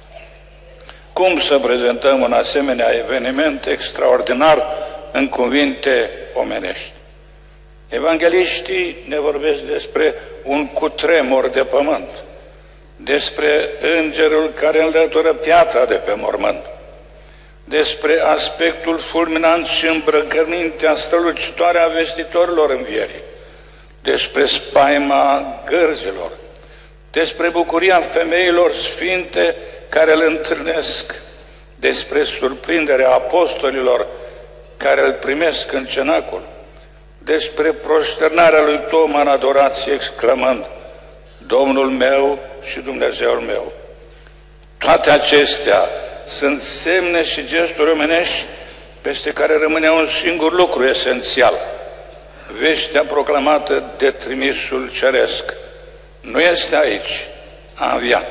Cum să prezentăm un asemenea eveniment extraordinar în cuvinte omenești? Evangeliștii ne vorbesc despre un cutremur de pământ, despre îngerul care înlătură piatra de pe mormânt, despre aspectul fulminant și îmbrăcămintea strălucitoare a vestitorilor învierii, despre spaima gărzilor, despre bucuria femeilor sfinte care îl întâlnesc, despre surprinderea apostolilor care îl primesc în cenacul, despre prosternarea lui Toma în adorație exclamând: Domnul meu și Dumnezeul meu. Toate acestea sunt semne și gesturi omenești peste care rămânea un singur lucru esențial: vestea proclamată de trimisul ceresc. Nu este aici, a înviat.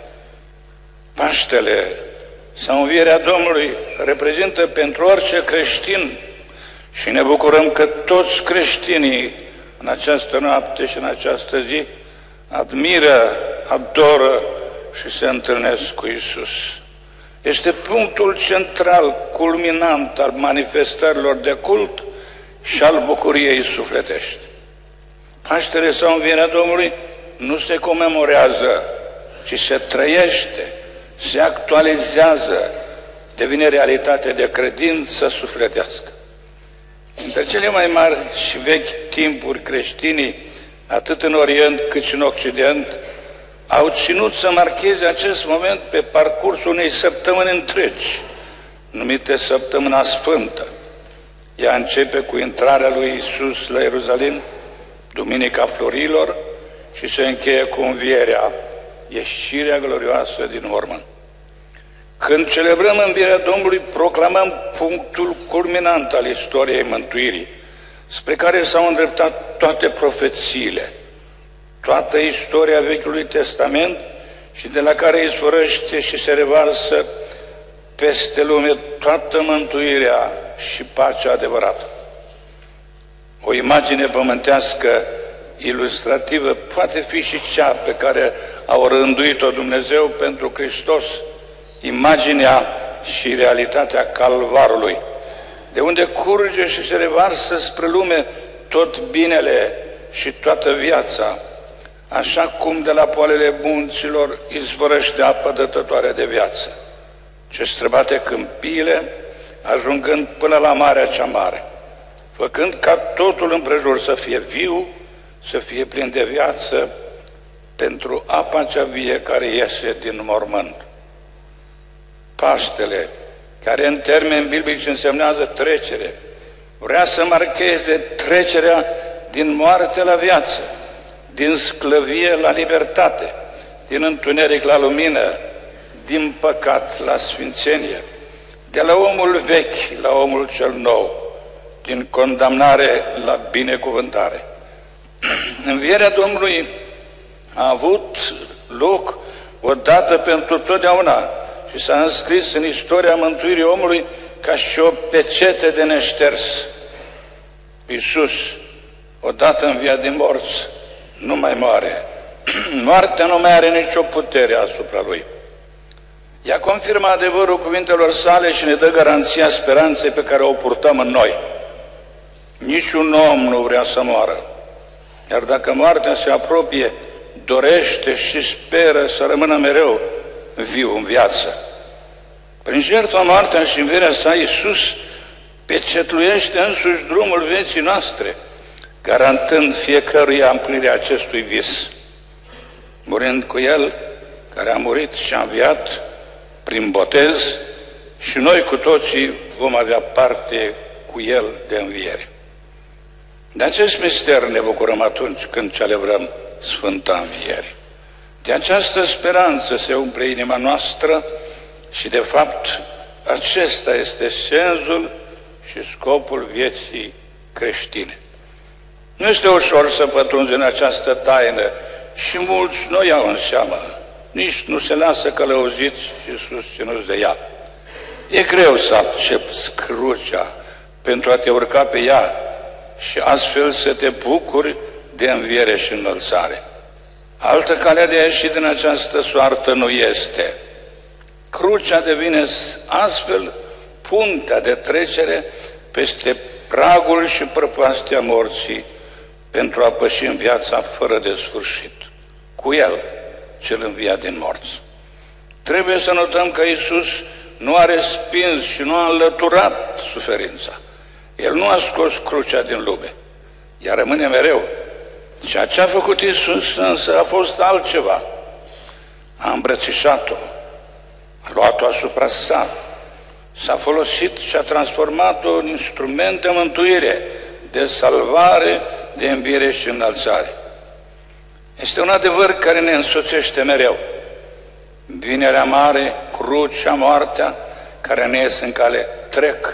Paștele sau învierea Domnului reprezintă pentru orice creștin, și ne bucurăm că toți creștinii în această noapte și în această zi admiră, adoră și se întâlnesc cu Iisus. Este punctul central, culminant al manifestărilor de cult și al bucuriei sufletești. Paștele sau învierea Domnului nu se comemorează, ci se trăiește, se actualizează, devine realitate de credință sufletească. Între cele mai mari și vechi timpuri, creștinii, atât în Orient cât și în Occident, au ținut să marcheze acest moment pe parcursul unei săptămâni întregi, numite Săptămâna Sfântă. Ea începe cu intrarea lui Iisus la Ierusalim, Duminica Florilor, și se încheie cu învierea, ieșirea glorioasă din mormânt. Când celebrăm învierea Domnului, proclamăm punctul culminant al istoriei mântuirii, spre care s-au îndreptat toate profețiile, toată istoria Vechiului Testament, și de la care izvorăște și se revarsă peste lume toată mântuirea și pacea adevărată. O imagine pământească ilustrativă poate fi și cea pe care a orânduit-o Dumnezeu pentru Hristos, imaginea și realitatea Calvarului, de unde curge și se revarsă spre lume tot binele și toată viața, așa cum de la poalele munților izvorăște apă dătătoare de viață, ce străbate câmpiile, ajungând până la Marea cea Mare, făcând ca totul împrejur să fie viu, să fie plin de viață, pentru apa cea vie care iese din mormânt. Paștele, care în termeni biblici însemnează trecere, vrea să marcheze trecerea din moarte la viață, din sclăvie la libertate, din întuneric la lumină, din păcat la sfințenie, de la omul vechi la omul cel nou, din condamnare la binecuvântare. Învierea Domnului a avut loc odată pentru totdeauna și s-a înscris în istoria mântuirii omului ca și o pecete de neșters. Iisus, odată înviat din morți, nu mai moare. Moartea nu mai are nicio putere asupra Lui. Ea confirmă adevărul cuvintelor sale și ne dă garanția speranței pe care o purtăm în noi. Niciun om nu vrea să moară, iar dacă moartea se apropie, dorește și speră să rămână mereu viu în viață. Prin jertfa, moartea și învierea sa, Iisus pecetluiește însuși drumul vieții noastre, garantând fiecăruia împlinirea acestui vis. Murind cu El, care a murit și a înviat prin botez, și noi cu toții vom avea parte cu El de înviere. De acest mister ne bucurăm atunci când celebrăm Sfânta Înviere. De această speranță se umple inima noastră și, de fapt, acesta este sensul și scopul vieții creștine. Nu este ușor să pătrunzi în această taină și mulți nu iau în seamă, nici nu se lasă călăuziți și susținuți de ea. E greu să accepți crucea pentru a te urca pe ea și astfel să te bucuri de înviere și înălțare. Altă cale de a ieși din această soartă nu este. Crucea devine astfel puntea de trecere peste pragul și prăpastia morții pentru a păși în viața fără de sfârșit, cu El, cel înviat din morți. Trebuie să notăm că Iisus nu a respins și nu a înlăturat suferința. El nu a scos crucea din lume, ea rămâne mereu. Ceea ce a făcut Iisus însă a fost altceva. A îmbrățișat-o, a luat-o asupra sa, s-a folosit și a transformat-o în instrument de mântuire, de salvare, de înviere și înălțare. Este un adevăr care ne însoțește mereu. Vinerea mare, crucea, moartea, care ne ies în cale, trec.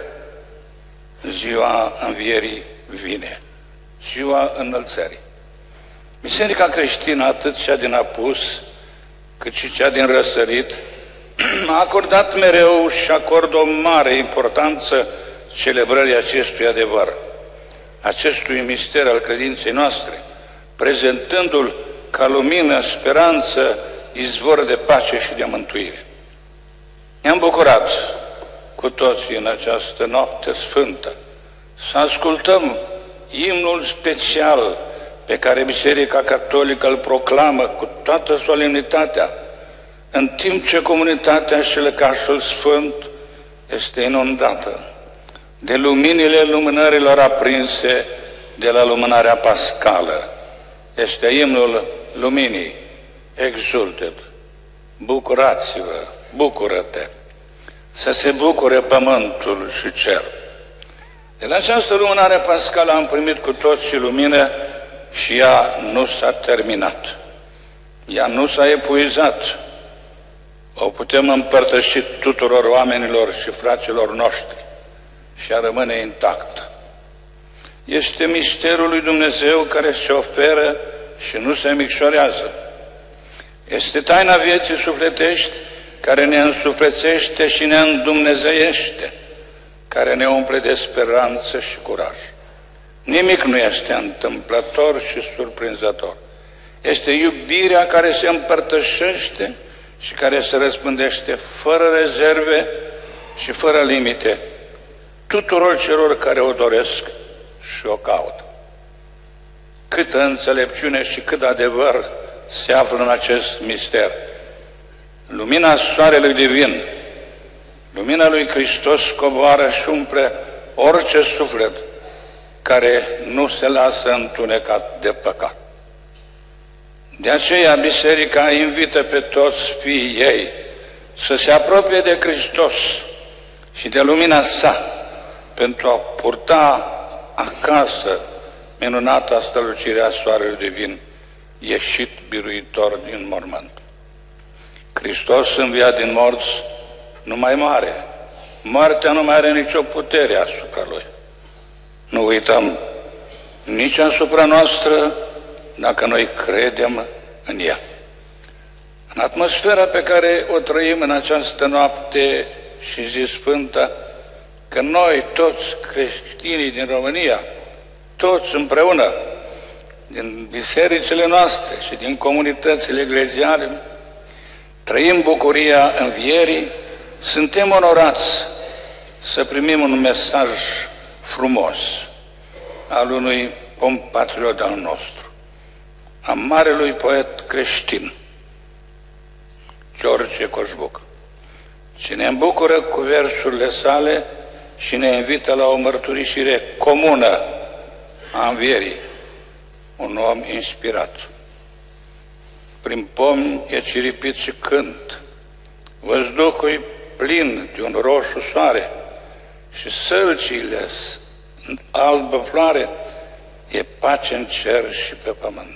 Ziua învierii vine, ziua înălțării. Biserica creștină, atât cea din apus, cât și cea din răsărit, a acordat mereu și acordă o mare importanță celebrării acestui adevăr, acestui mister al credinței noastre, prezentându-l ca lumină, speranță, izvor de pace și de mântuire. Ne-am bucurat cu toții în această noapte sfântă să ascultăm imnul special pe care Biserica Catolică îl proclamă cu toată solemnitatea, în timp ce comunitatea și lăcașul sfânt este inundată de luminile lumânărilor aprinse de la lumânarea pascală. Este imnul luminii. Exultet, bucurați-vă, bucură-te, să se bucure pământul și cer. De la această lumânare pascală am primit cu toții lumină și ea nu s-a terminat. Ea nu s-a epuizat. O putem împărtăși tuturor oamenilor și fraților noștri și a rămâne intactă. Este misterul lui Dumnezeu care se oferă și nu se micșorează. Este taina vieții sufletești care ne însuflețește și ne îndumnezeiește, care ne umple de speranță și curaj. Nimic nu este întâmplător și surprinzător. Este iubirea care se împărtășește și care se răspândește fără rezerve și fără limite tuturor celor care o doresc și o caută. Câtă înțelepciune și cât adevăr se află în acest mister. Lumina soarelui divin, lumina lui Hristos coboară și umple orice suflet care nu se lasă întunecat de păcat. De aceea Biserica invită pe toți fiii ei să se apropie de Hristos și de lumina sa pentru a purta acasă minunata strălucire a soarelui divin, ieșit biruitor din mormânt. Hristos înviat din morți nu mai moare. Moartea nu mai are nicio putere asupra Lui. Nu uităm nici asupra noastră dacă noi credem în ea. În atmosfera pe care o trăim în această noapte și zi sfântă, că noi toți creștinii din România, toți împreună, din bisericile noastre și din comunitățile ecleziale, trăim bucuria învierii, suntem onorați să primim un mesaj frumos al unui compatriot al nostru, a marelui poet creștin, George Coșbuc, și ne îmbucură cu versurile sale și ne invită la o mărturisire comună a învierii. Un om inspirat. Prin pomi e ciripit și cânt, văzduhul plin de un roșu soare și sălcile albă floare, e pace în cer și pe pământ.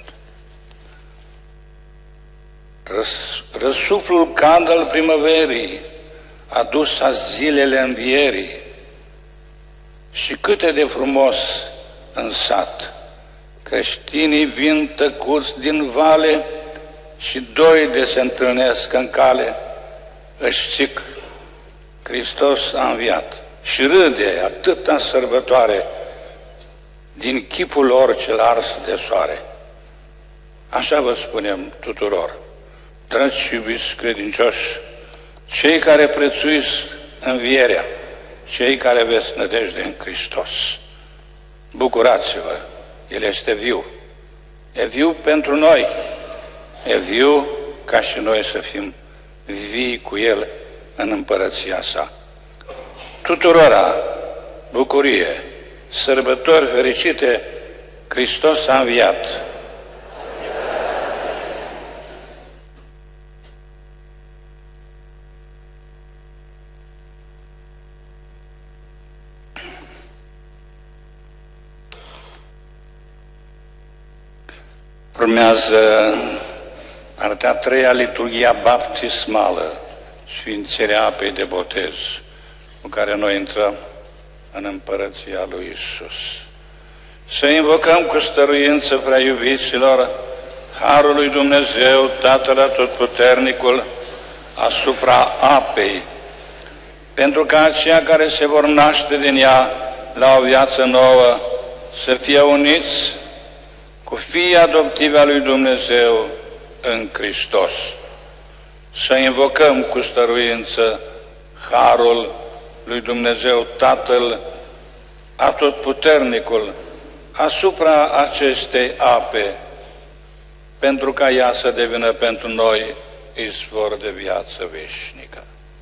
Răs, răsuflul cald al primăverii a dus a zilele învierii și câte de frumos în sat. Creștinii vin tăcuți din vale și doi de se întâlnesc în cale, își zic, Hristos a înviat și râde atâta sărbătoare din chipul lor cel ars de soare. Așa vă spunem tuturor, dragi și iubiți credincioși, cei care prețuiți învierea, cei care aveți nădejde în Hristos, bucurați-vă, El este viu. E viu pentru noi, e viu ca și noi să fim vii cu El în împărăția sa. Tuturora bucurie, sărbători fericite, Hristos a înviat. Urmează partea a treia, liturghia baptismală, sfințirea apei de botez, cu care noi intrăm în împărăția lui Iisus. Să invocăm cu stăruință, prea iubiților, harul lui Dumnezeu, Tatăl Atotputernicul, asupra apei, pentru ca aceia care se vor naște din ea la o viață nouă să fie uniți cu fiii adoptivi al lui Dumnezeu în Hristos. Să invocăm cu stăruință harul lui Dumnezeu, Tatăl Atotputernicul, asupra acestei ape, pentru ca ea să devină pentru noi izvor de viață veșnică.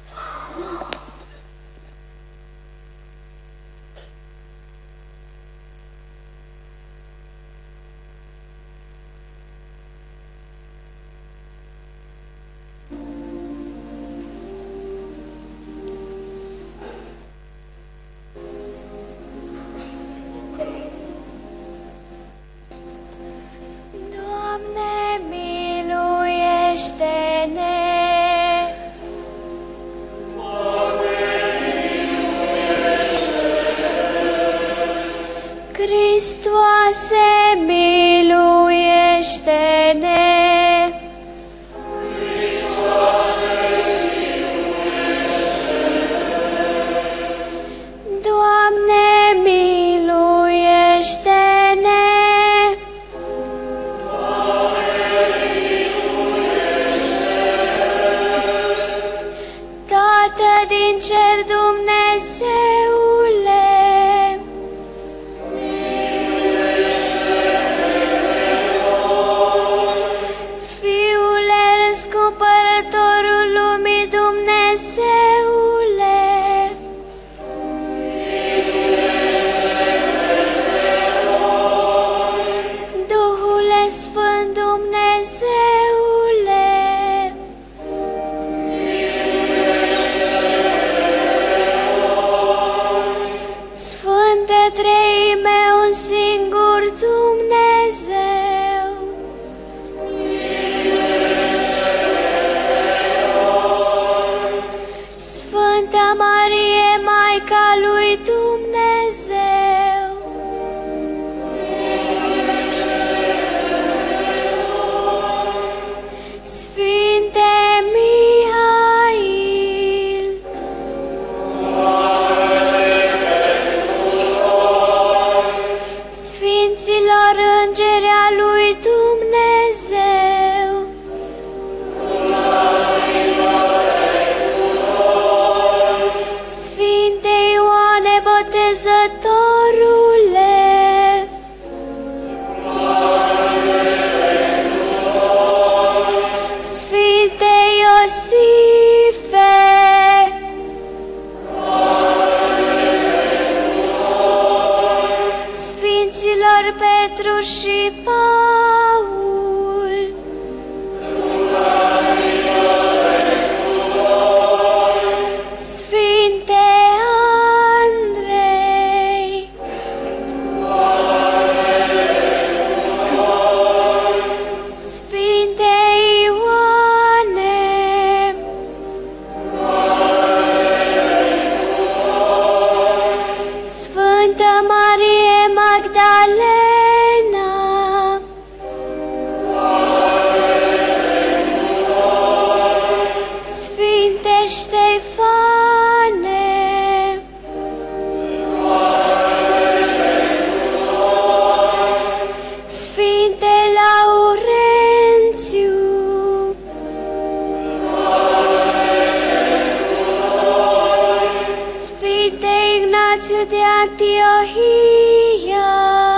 Hristoase, miluiește-ne! Doamne, miluiește-ne! Tată din cer, Dumnezeule, Fiule răscumpărătorul lumii, Dumnezeule, Duhule Sfânt, Dumnezeule, Sfântă Treime, un singur Dumnezeu, Sfânta Marie, Maica lui Dumnezeu, Sfinte Mihail, Sfinților îngeri al lui Dumnezeu, Sfinte Ioane Botezătorule, Sfinte Iosife, Sfinților Petru și Paul, Sfinte Andrei, Sfinte Ioane, Sfântă Marie Magdalena, Sfinte Ștefane, Sfinte Laurențiu, Sfinte Ignațiu de Antiohia,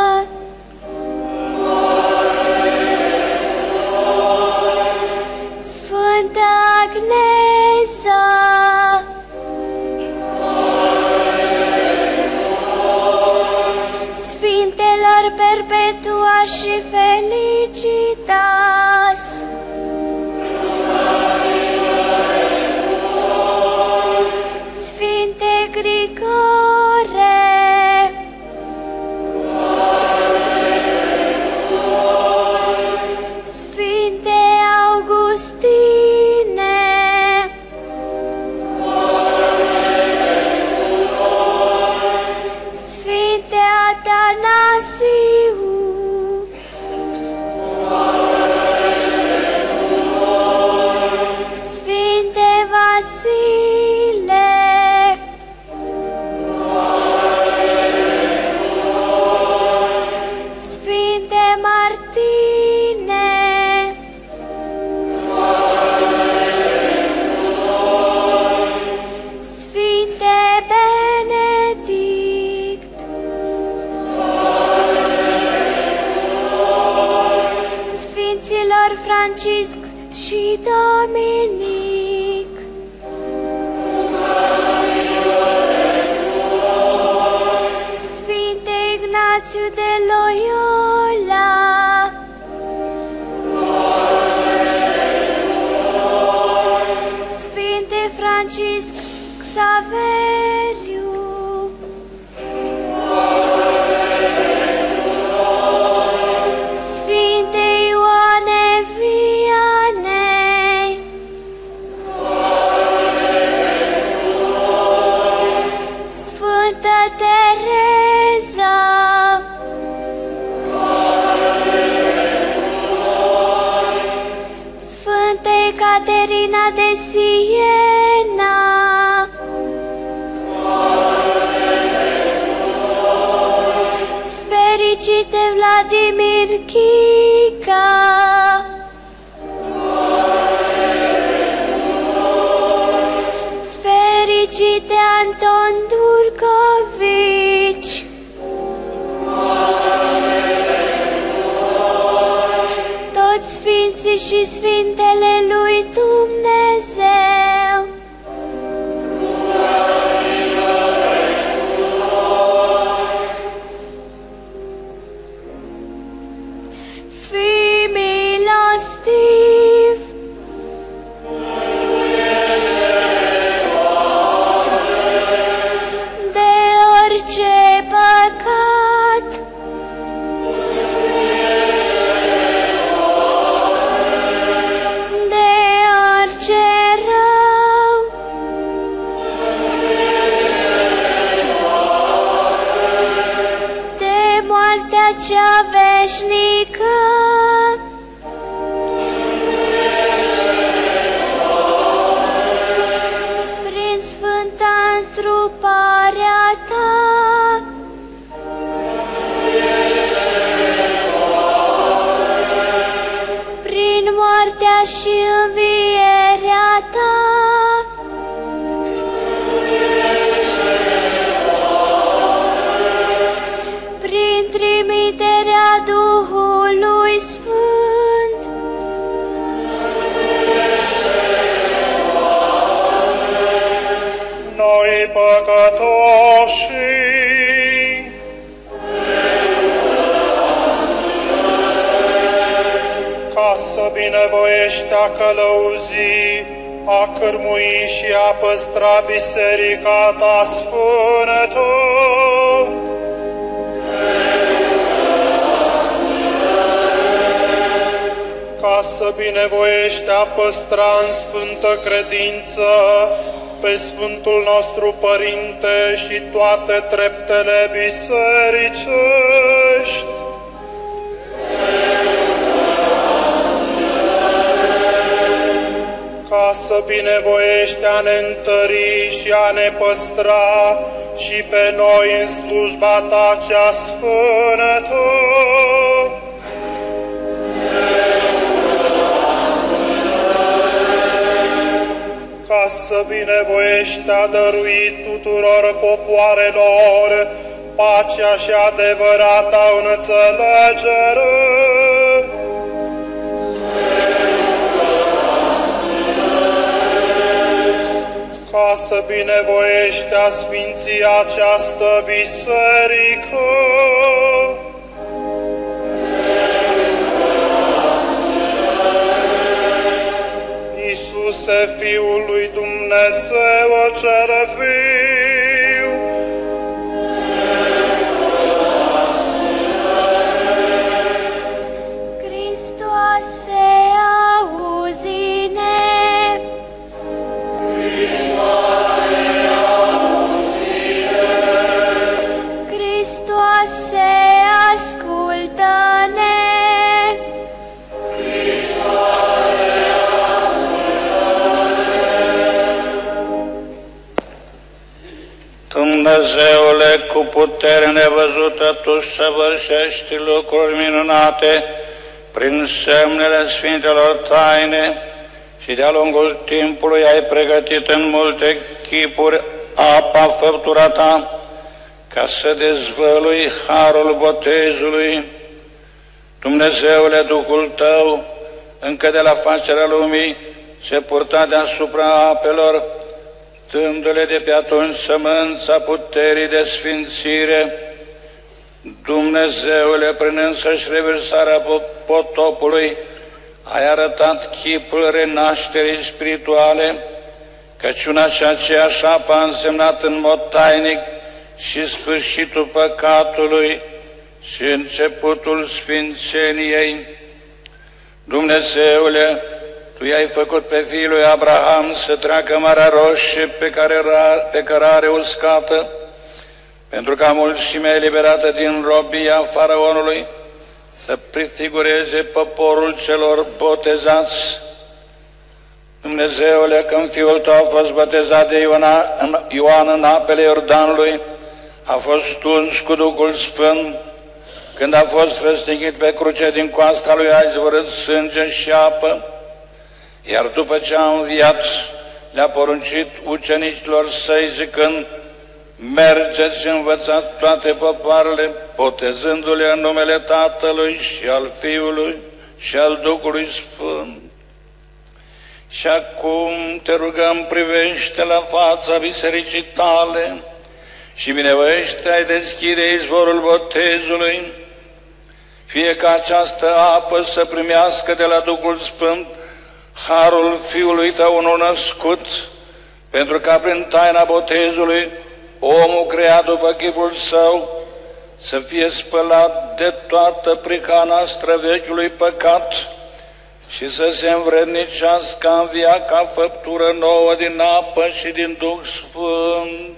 Sfântă Agnesa, Sfintelor Perpetua și Felicitas, Sfinte Grigore, Sfinte August, Francisc și Dominic. Sfinte Ignațiu de Loyola. Sfinte Francisc Xaveriu. Sfinte Ioane Vianney. Sfântă Tereza. Sfântă Ecaterina de Siena. Fericite Vladimir Chica. Fericite Anton Durcovici. Toți sfinții și sfintele lui Dumnezeu. Fii milostiv. De orice păcat. De orice rău. De moartea cea veșnică. Prin sfânta întruparea ta. Prin moartea și învierea ta. Prin trimiterea Duhului Sfânt. Noi păcătoși, ca să binevoiești a călăuzi, a cârmui și a păstra biserica ta sfântă, ca să binevoiești a păstra în sfântă credință pe Sfântul nostru Părinte și toate treptele bisericești. Ca să binevoiești a ne întări și a ne păstra și pe noi în slujba ta cea sfântă. Ca să binevoiești a dărui tuturor popoarelor pacea și adevărata înțelegere. Ca să binevoiești a sfinți această biserică. Iisuse, Fiul lui Dumnezeu cel viu, Hristoase, auzi-ne! Hristoase, ascultă-ne! Dumnezeule, cu putere nevăzută, Tu săvârșești lucruri minunate prin semnele Sfintelor taine și de-a lungul timpului ai pregătit în multe chipuri apa făptura Ta, ca să dezvălui harul botezului. Dumnezeule, Duhul Tău încă de la facerea lumii, se purta deasupra apelor, dându-le de pe atunci sămânța puterii de sfințire. Dumnezeule, prin însăși revărsarea potopului, ai arătat chipul renașterii spirituale, căci una și aceeași apă a însemnat în mod tainic și sfârșitul păcatului și începutul sfințeniei. Dumnezeule, Tu i-ai făcut pe fiul lui Abraham să treacă Marea Roșie pe care, pe cărare uscată, pentru ca mulțimea eliberată din robia faraonului să prefigureze poporul celor botezați. Dumnezeule, când Fiul Tău a fost botezat de Ioan în apele Iordanului, a fost uns cu Duhul Sfânt. Când a fost răstignit pe cruce, din coasta lui a izvorât sânge și apă, iar după ce a înviat, le-a poruncit ucenicilor săi zicând: mergeți și învățați toate popoarele, botezându-le în numele Tatălui și al Fiului și al Duhului Sfânt. Și acum te rugăm, privește la fața bisericii Tale și binevoiește ai deschide izvorul botezului, fie ca această apă să primească de la Duhul Sfânt harul Fiului Tău nou născut, pentru ca prin taina botezului omul creat după chipul Său să fie spălat de toată pricana străvechiului păcat și să se învrednicească a învia ca făptură nouă din apă și din Duh Sfânt.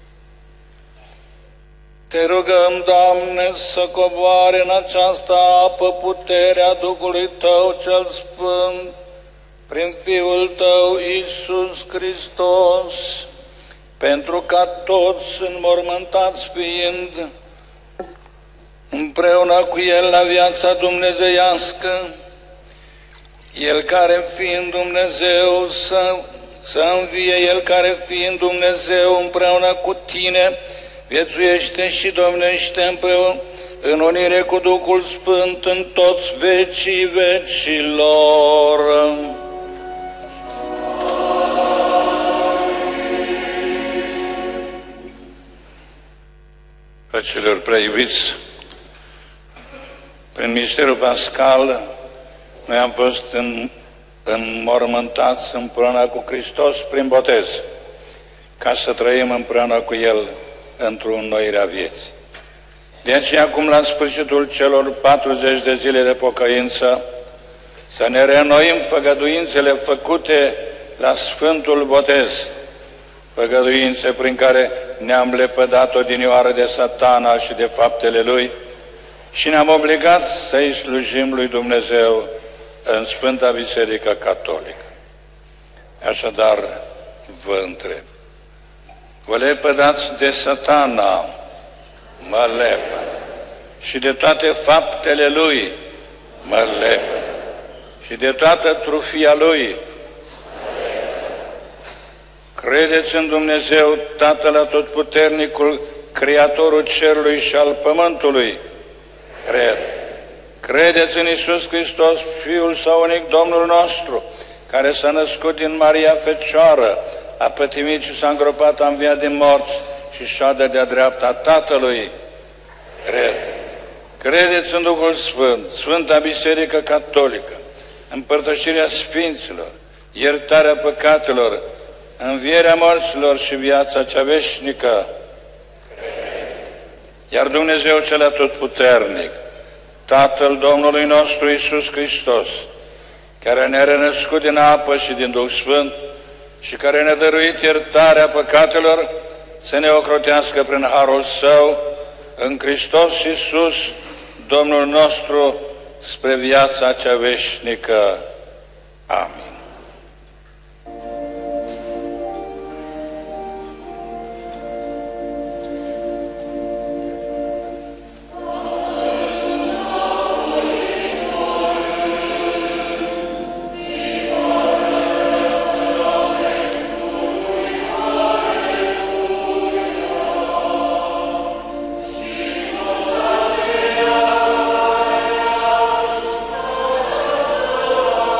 Te rugăm, Doamne, să coboare în această apă puterea Duhului Tău cel Sfânt, prin Fiul Tău, Iisus Hristos, pentru ca toți înmormântați fiind, împreună cu El la viața dumnezeiască, El care fiind Dumnezeu să, să învie, El care fiind Dumnezeu împreună cu Tine, viețuiește și domnește împreună în unire cu Duhul Sfânt în toți vecii vecilor. Fraților prea iubiți, prin misterul pascal, noi am fost în, înmormântați împreună cu Hristos prin botez, ca să trăim împreună cu El într-o înnoire a vieții. De aceea, acum, la sfârșitul celor patruzeci de zile de pocăință, să ne reînnoim făgăduințele făcute la Sfântul Botez, făgăduințe prin care ne-am lepădat odinioară de Satana și de faptele lui și ne-am obligat să-i slujim lui Dumnezeu în Sfânta Biserică Catolică. Așadar, vă întreb, vă lepădați de Satana? Mă lepă. Și de toate faptele lui? Mă lepă. Și de toată trufia lui? Credeți în Dumnezeu, Tatăl Atotputernicul, Creatorul cerului și al pământului? Cred. Credeți în Iisus Hristos, Fiul Său unic, Domnul nostru, care s-a născut din Maria Fecioară, a pătimit și s-a îngropat, a înviat din morți și șadă de-a dreapta Tatălui? Cred. Credeți în Duhul Sfânt, Sfânta Biserică Catolică, împărtășirea Sfinților, iertarea păcatelor, învierea morților și viața cea veșnică? Iar Dumnezeu cel Atotputernic, Tatăl Domnului nostru Iisus Hristos, care ne-a renăscut din apă și din Duh Sfânt și care ne-a dăruit iertarea păcatelor, să ne ocrotească prin harul Său în Hristos Iisus, Domnul nostru, spre viața cea veșnică. Amin. Amin.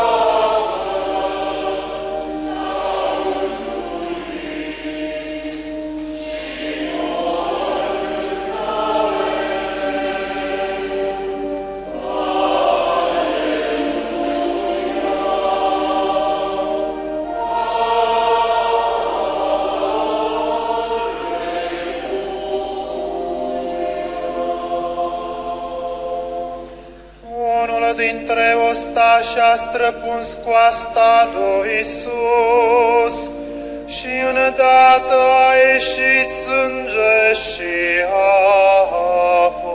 dintre ostași a străpuns coasta lui Iisus și îndată a ieșit sânge și apă.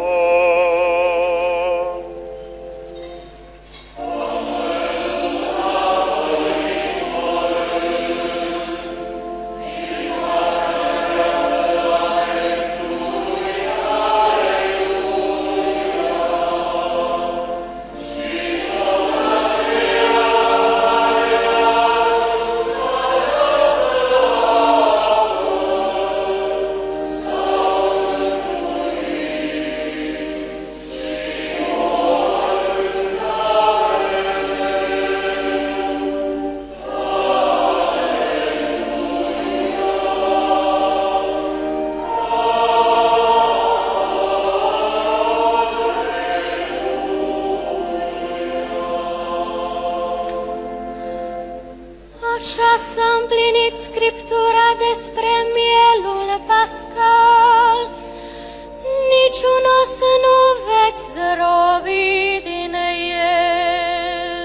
Așa s-a împlinit Scriptura despre mielul pascal, niciun os nu veți zdrobi din el.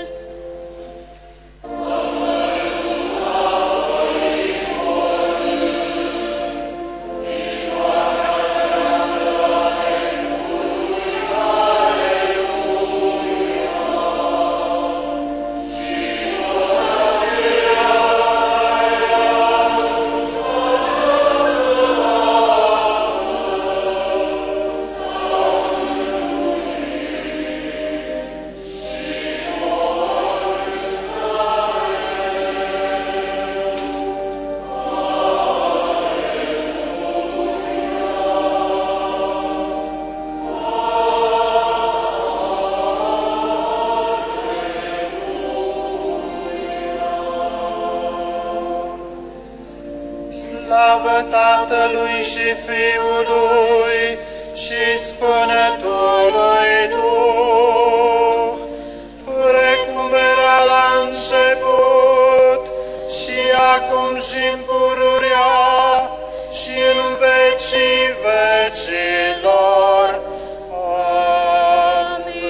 Slavă Tatălui și Fiului și Sfântului Duh, precum era la început și acum și-n pururea și în vecii vecilor. Amin.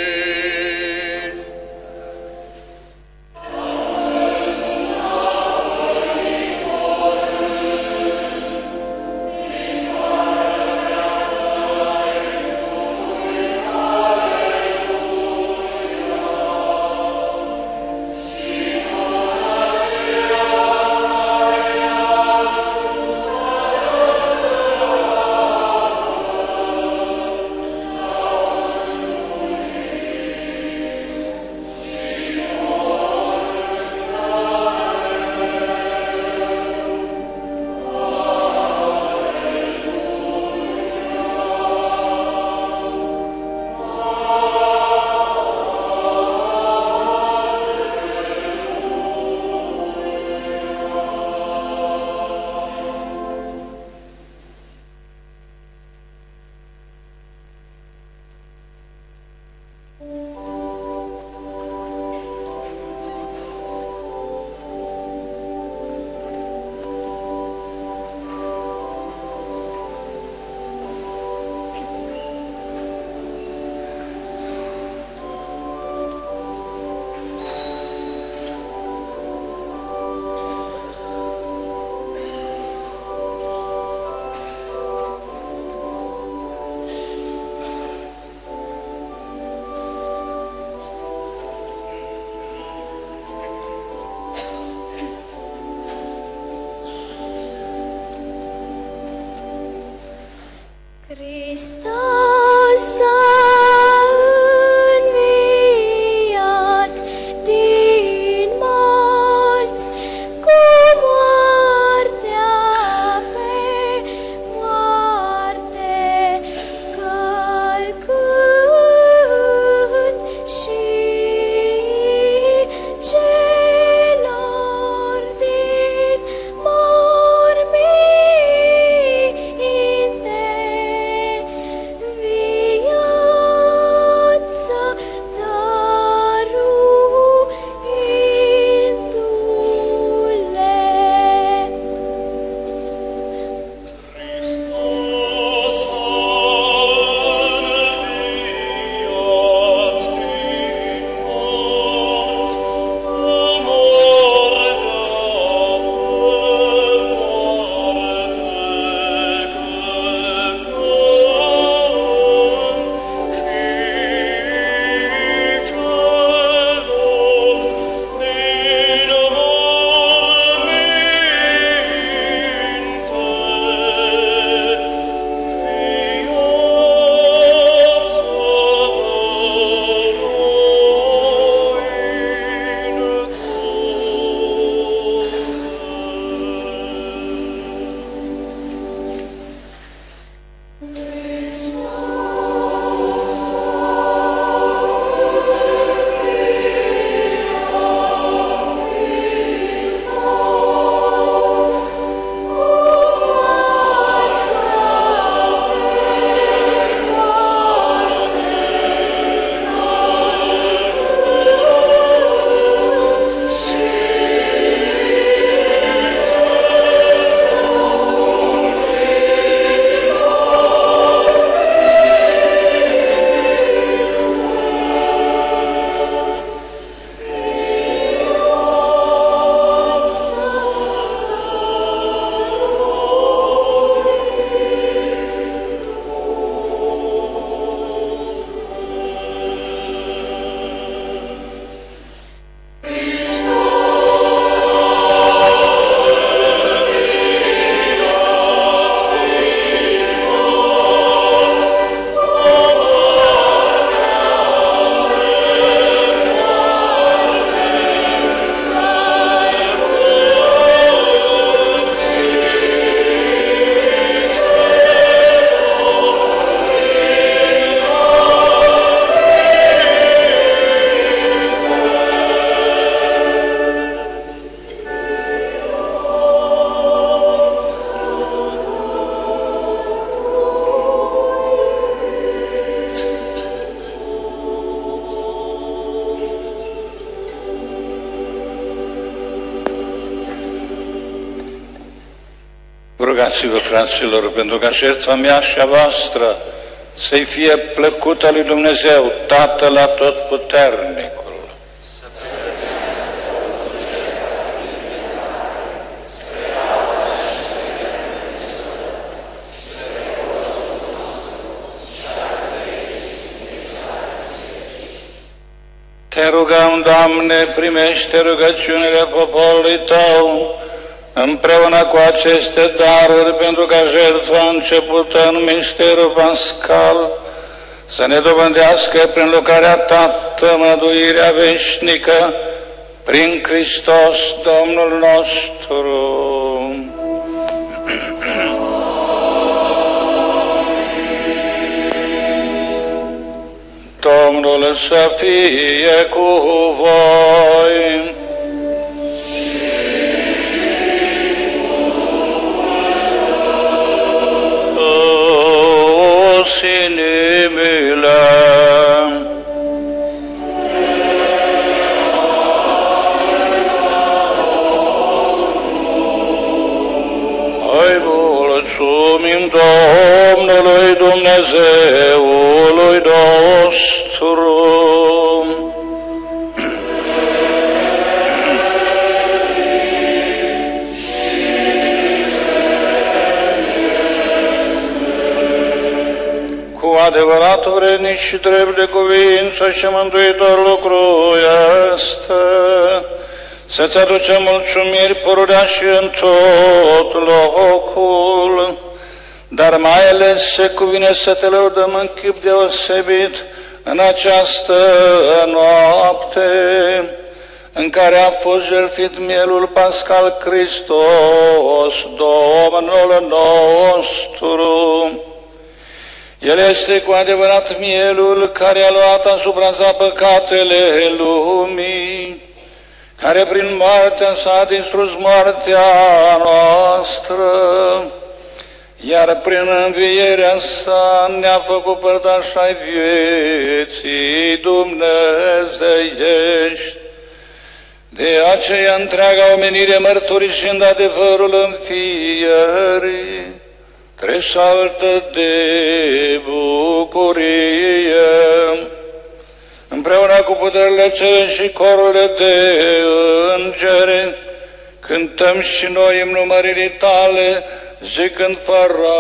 Hristos a înviat din morți, cu moartea pe moarte călcând și celor din morminte Rugați-vă, fraților, pentru ca jertfa mea și a voastră să-i fie plăcută lui Dumnezeu, Tatăl Atotputernicul. Te rugăm, Doamne, primește rugăciunile poporului Tău, împreună cu aceste daruri, pentru ca jertfa începută în misterul pascal să ne dobândească prin lucrarea Ta tămăduirea veșnică, prin Hristos Domnul nostru. Domnul să fie cu voi. O sinimile, hai mulțumim Domnului Dumnezeului nostru. Cu adevărat vrednic și drept de cuvință și mântuitor lucru este să-ți aducem mulțumiri pururea și în tot locul, dar mai ales se cuvine să te lăudăm în chip deosebit în această noapte în care a fost jertfit mielul pascal Hristos, Domnul nostru. El este cu adevărat mielul care a luat asupra sa păcatele lumii, care prin moartea s-a distrus moartea noastră, iar prin învierea sa ne-a făcut părtași ai vieții dumnezeiești. De aceea întreaga omenire mărturisind adevărul înfierii, tresaltă de bucurie. Împreună cu puterile cele și corurile de îngeri, cântăm și noi număririi Tale, zicând fără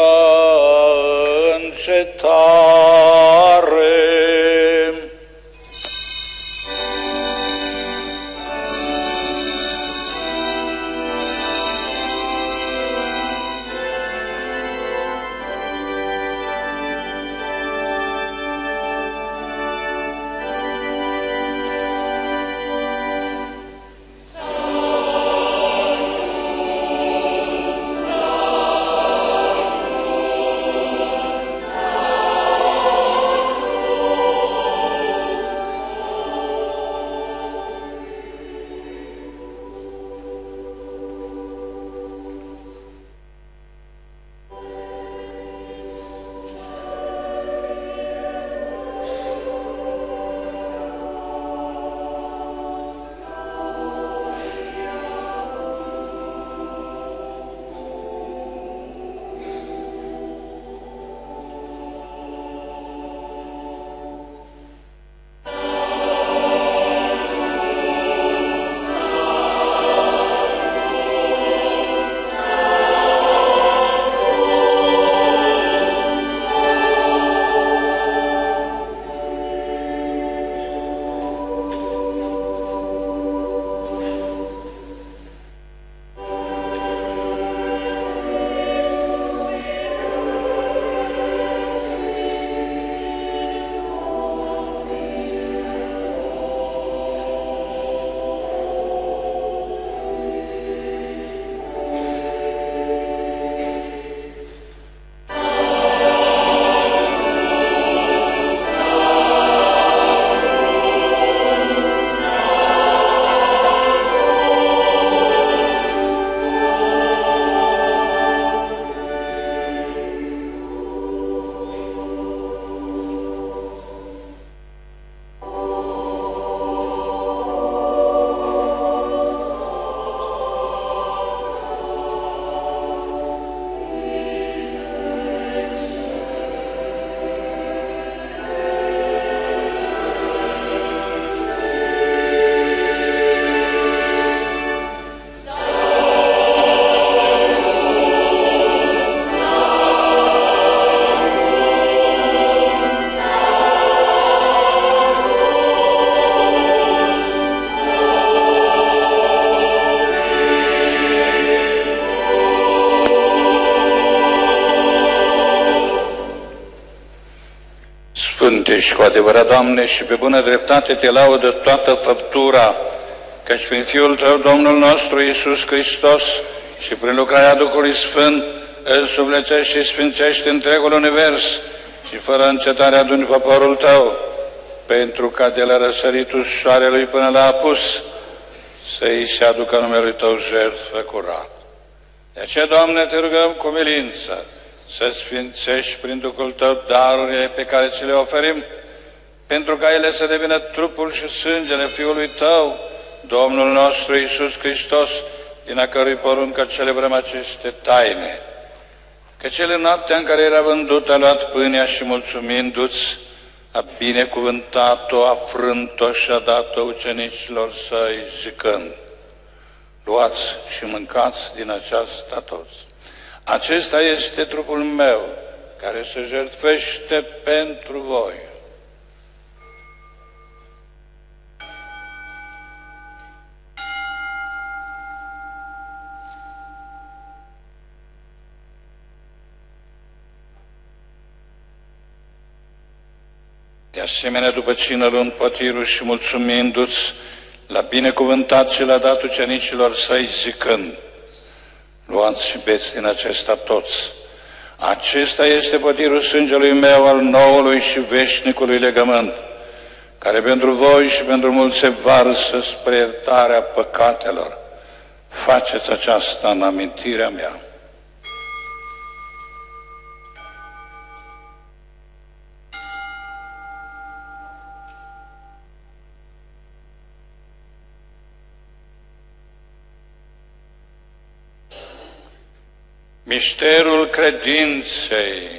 încetare. Amin. Sfânte și cu adevărat, Doamne, și pe bună dreptate Te laudă toată făptura, căci prin Fiul Tău, Domnul nostru Iisus Hristos, și prin lucrarea Duhului Sfânt, însuflețești și sfințești întregul univers și fără încetare aduni poporul Tău, pentru ca de la răsăritul soarelui până la apus să-i se aducă numelui Tău jertfă curat. De aceea, Doamne, Te rugăm cu milință să sfințești prin Duhul Tău darurile pe care ți le oferim, pentru ca ele să devină trupul și sângele Fiului Tău, Domnul nostru Iisus Hristos, din a cărui poruncă celebrăm aceste taine. Că cel în noaptea în care era vândut a luat pâinea și mulțumindu-ți, a binecuvântat-o, a frânt-o și a dat-o ucenicilor săi, zicând: luați și mâncați din aceasta toți. Acesta este trupul meu, care se jertfește pentru voi. De asemenea, după cină, luând potirul și mulțumindu-ți, l-a binecuvântat și l-a dat ucenicilor săi, zicând: luați și beți din acesta toți. Acesta este potirul sângelui meu, al noului și veșnicului legământ, care pentru voi și pentru mulți se varsă spre iertarea păcatelor. Faceți aceasta în amintirea mea. Mișterul credinței.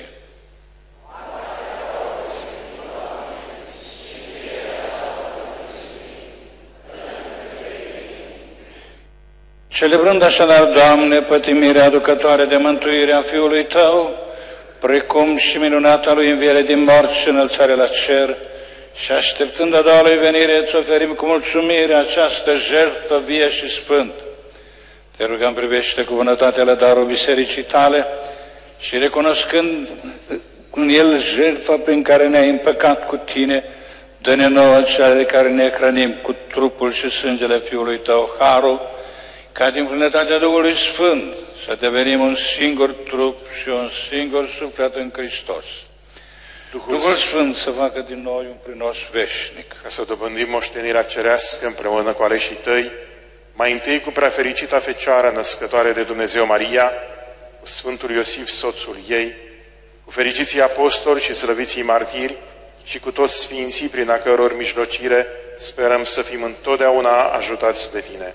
Celebrând așadar, Doamne, pătimirea aducătoare de mântuire a Fiului Tău, precum și minunata Lui înviere din morți și înălțare la cer, și așteptând a doua Lui venire, îți oferim cu mulțumire această jertfă vie și sfântă. Te rugăm, privește cu bunătate la darul bisericii Tale și recunoscând în el jertfa prin care ne-ai împăcat cu Tine, dă-ne nouă cea de care ne hrănim cu trupul și sângele Fiului Tău, harul, ca din plinătatea Duhului Sfânt să devenim un singur trup și un singur suflet în Hristos. Duhul, Duhul Sfânt să facă din noi un prinos veșnic. Ca să dobândim moștenirea cerească împreună cu aleșii Tăi, mai întâi cu preafericita Fecioară născătoare de Dumnezeu Maria, cu Sfântul Iosif, soțul ei, cu fericiții apostoli și slăviții martiri și cu toți sfinții prin a căror mijlocire sperăm să fim întotdeauna ajutați de Tine.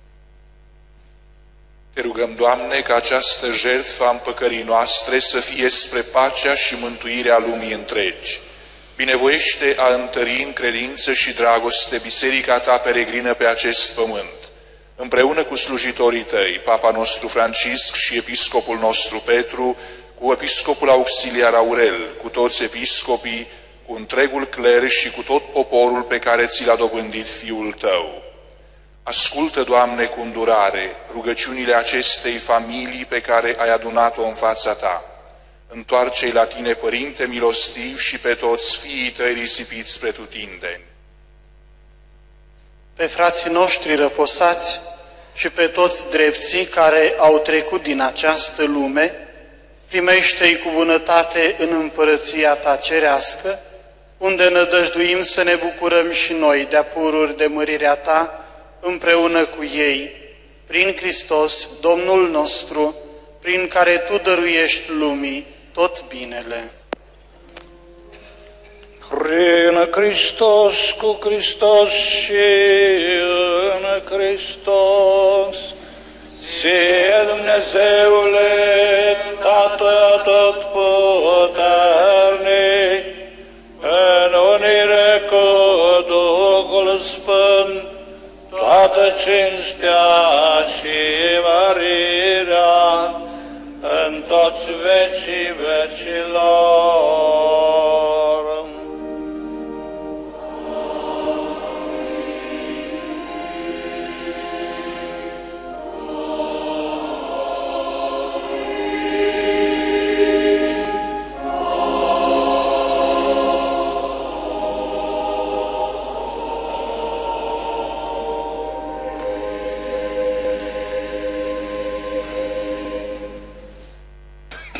Te rugăm, Doamne, ca această jertfă a împăcării noastre să fie spre pacea și mântuirea lumii întregi. Binevoiește a întări în credință și dragoste biserica Ta peregrină pe acest pământ, împreună cu slujitorii Tăi, Papa nostru Francisc și Episcopul nostru Petru, cu Episcopul Auxiliar Aurel, cu toți episcopii, cu întregul cler și cu tot poporul pe care ți l-a dobândit Fiul Tău. Ascultă, Doamne, cu îndurare rugăciunile acestei familii pe care ai adunat-o în fața Ta. Întoarce-i la Tine, Părinte milostiv, și pe toți fiii Tăi risipiți spre tutindeni. Pe frații noștri răposați și pe toți drepții care au trecut din această lume, primește-i cu bunătate în împărăția Ta cerească, unde nădăjduim să ne bucurăm și noi de-a pururi de mărirea Ta, împreună cu ei, prin Hristos, Domnul nostru, prin care Tu dăruiești lumii tot binele. Prin Hristos, cu Hristos și în Hristos, ție, Dumnezeule, Tată Atotputernic, în unire cu Duhul Sfânt, toată cinstea și mărirea în toți vecii vecilor. Amin.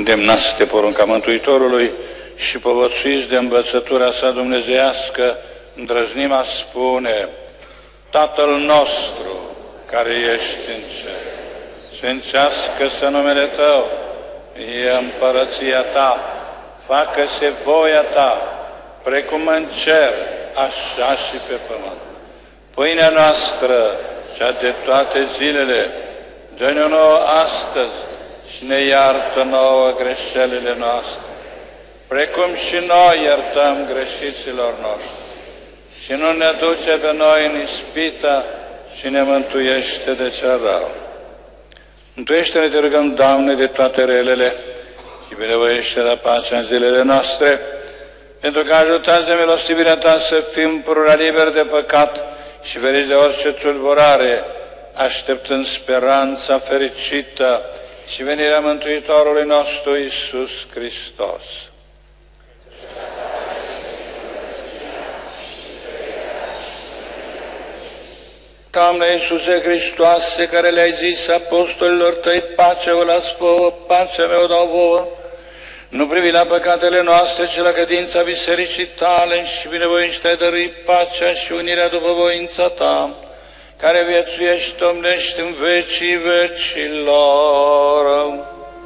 îndemnați de porunca Mântuitorului și povățuiți de învățătura sa dumnezeiască, îndrăznim a spune: Tatăl nostru care ești în cer, sfințească-se numele Tău, fie împărăția Ta, facă-se voia Ta, precum în cer, așa și pe pământ. Pâinea noastră, cea de toate zilele, dă-ne nouă astăzi și ne iartă nouă greșelile noastre, precum și noi iertăm greșiților noștri. Și nu ne duce pe noi în ispită, și ne mântuiește de cel rău. Mântuiește-ne, te rugăm, Doamne, de toate relele și binevoiește la pacea în zilele noastre, pentru că ajutați de milostivirea Ta să fim pururea liberi de păcat și feriți de orice tulburare, așteptând speranța fericită și venirea Mântuitorului nostru Iisus Hristos. Doamne Iisuse Hristoase, care le-ai zis apostolilor Tăi, pace vă las vouă, pacea mea o dau vouă, nu privi la păcatele noastre, ci la credința bisericii Tale și binevoiește ai dărui pacea și unirea după voința Ta, care viețuiești, domnești în vecii vecilor.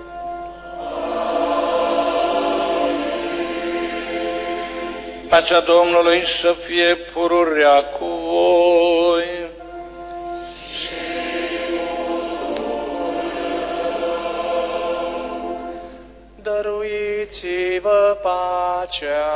Pacea Domnului să fie pururea cu voi. Dăruiți-vă pacea.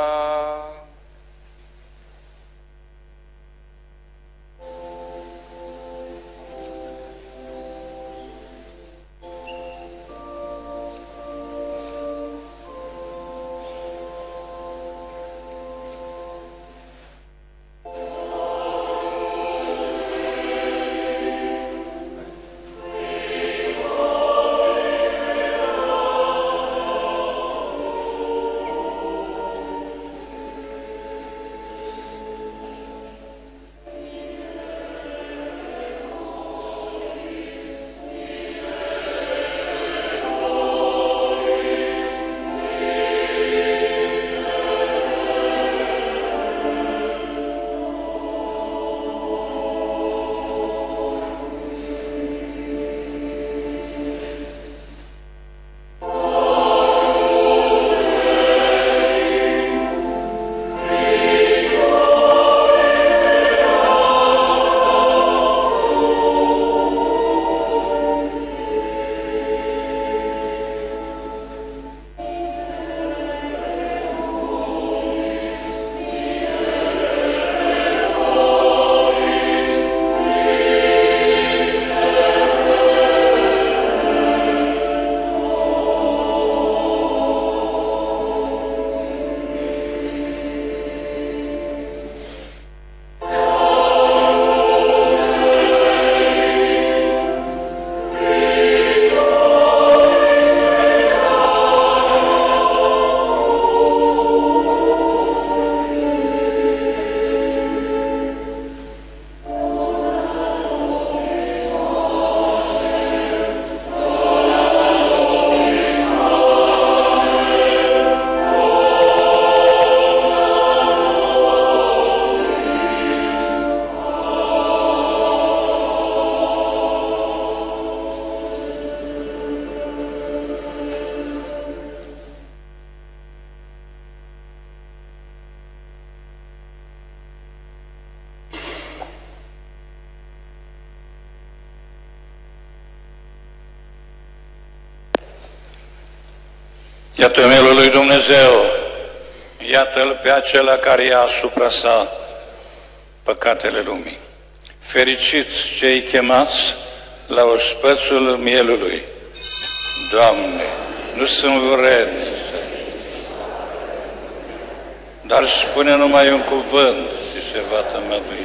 Iată melul lui Dumnezeu, iată-L pe acela care ia asupra sa păcatele lumii. Fericiți cei chemați la ospățul mielului. Doamne, nu sunt vrednic, dar spune numai un cuvânt și se va tămădui.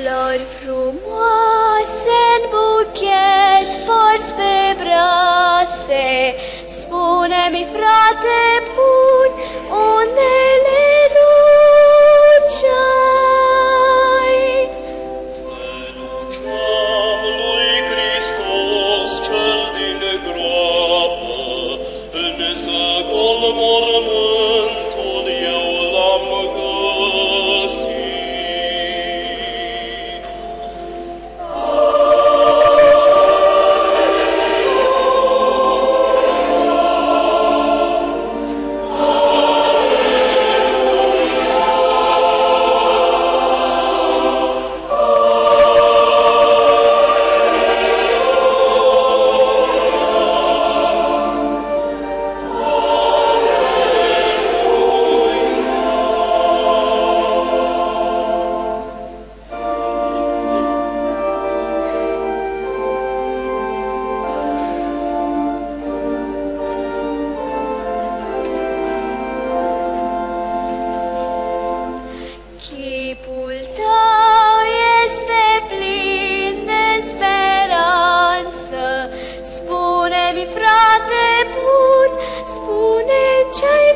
Flori frumoase în buchet porți pe brațe, spune-mi, frate bun, unde le duceai? Le duceam lui Hristos cel din groapă, însă gol mormântul eu l-am găsit. Chipul tău este plin de speranță. Spune-mi, frate bun, spune-mi ce-ai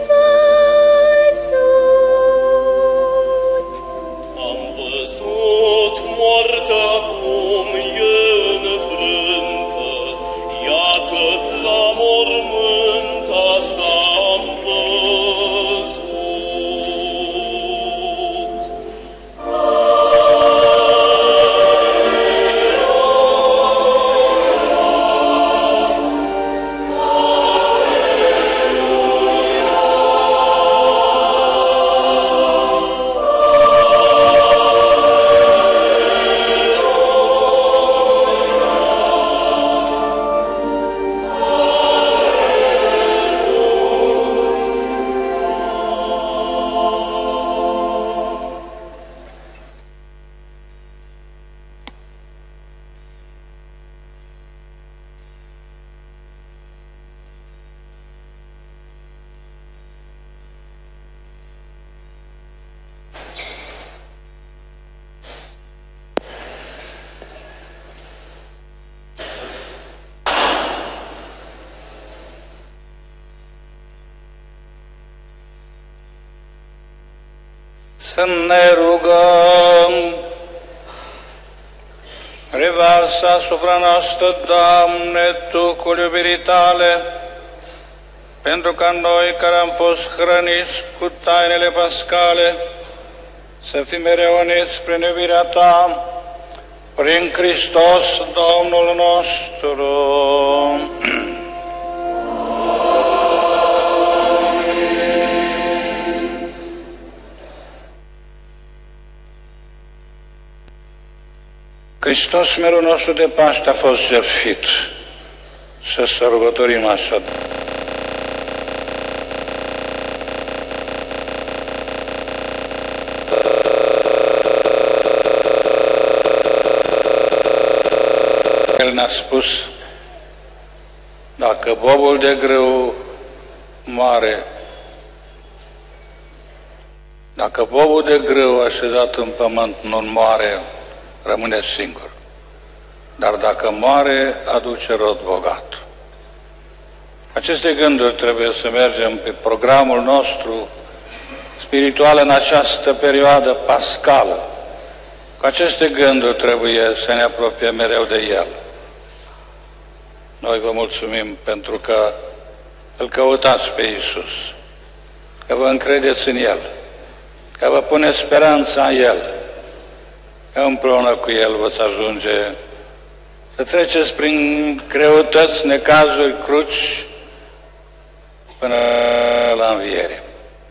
văzut. Am văzut moartea cum e înfrântă, iată la mormânt asta am văzut. Să ne rugăm. Revarsă asupra noastră, Doamne, Duhul iubirii Tale, pentru ca noi care am fost hrăniți cu tainele pascale, să fim mereu uniți prin iubirea Ta, prin Hristos Domnul nostru. Hristos, merul nostru de Paște, a fost jertfit. Să sărbătorim așa. El ne-a spus, dacă bobul de grâu moare, dacă bobul de grâu așezat în pământ nu moare, rămâne singur. Dar dacă moare, aduce rod bogat. Aceste gânduri trebuie să mergem pe programul nostru spiritual în această perioadă pascală. Cu aceste gânduri trebuie să ne apropiem mereu de El. Noi vă mulțumim pentru că Îl căutați pe Iisus, că vă încredeți în El, că vă puneți speranța în El, că împreună cu El veți ajunge să treceți prin greutăți, necazuri, cruci, până la înviere.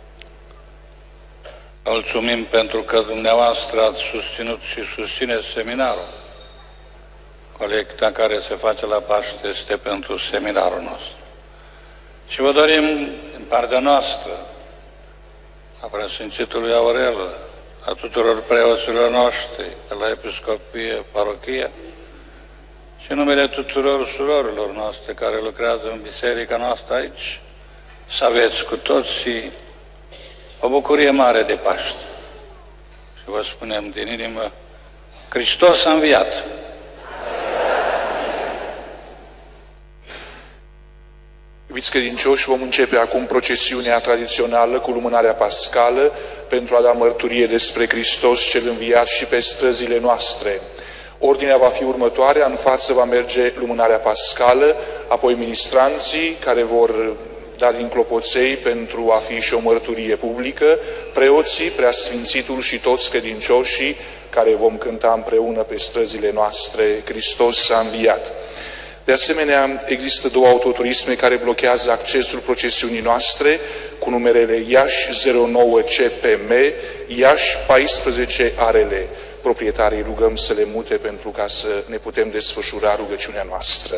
Mulțumim pentru că dumneavoastră ați susținut și susțineți seminarul. Colecta care se face la Paște este pentru seminarul nostru. Și vă dorim, în partea noastră, a preasfințitului Aurel, a tuturor preoților noștri, de la Episcopie, Parochie, și în numele tuturor surorilor noastre care lucrează în biserica noastră aici, să aveți cu toții o bucurie mare de Paște. Și vă spunem din inimă, Hristos a înviat! Iubiți credincioși, vom începe acum procesiunea tradițională cu lumânarea pascală pentru a da mărturie despre Hristos cel înviat și pe străzile noastre. Ordinea va fi următoarea: în față va merge lumânarea pascală, apoi ministranții care vor da din clopoței pentru a fi și o mărturie publică, preoții, preasfințitul și toți credincioșii care vom cânta împreună pe străzile noastre, Hristos s-a înviat. De asemenea, există două autoturisme care blochează accesul procesiunii noastre cu numerele Iași zero nouă C P M, Iași paisprezece A R L. Proprietarii rugăm să le mute pentru ca să ne putem desfășura rugăciunea noastră.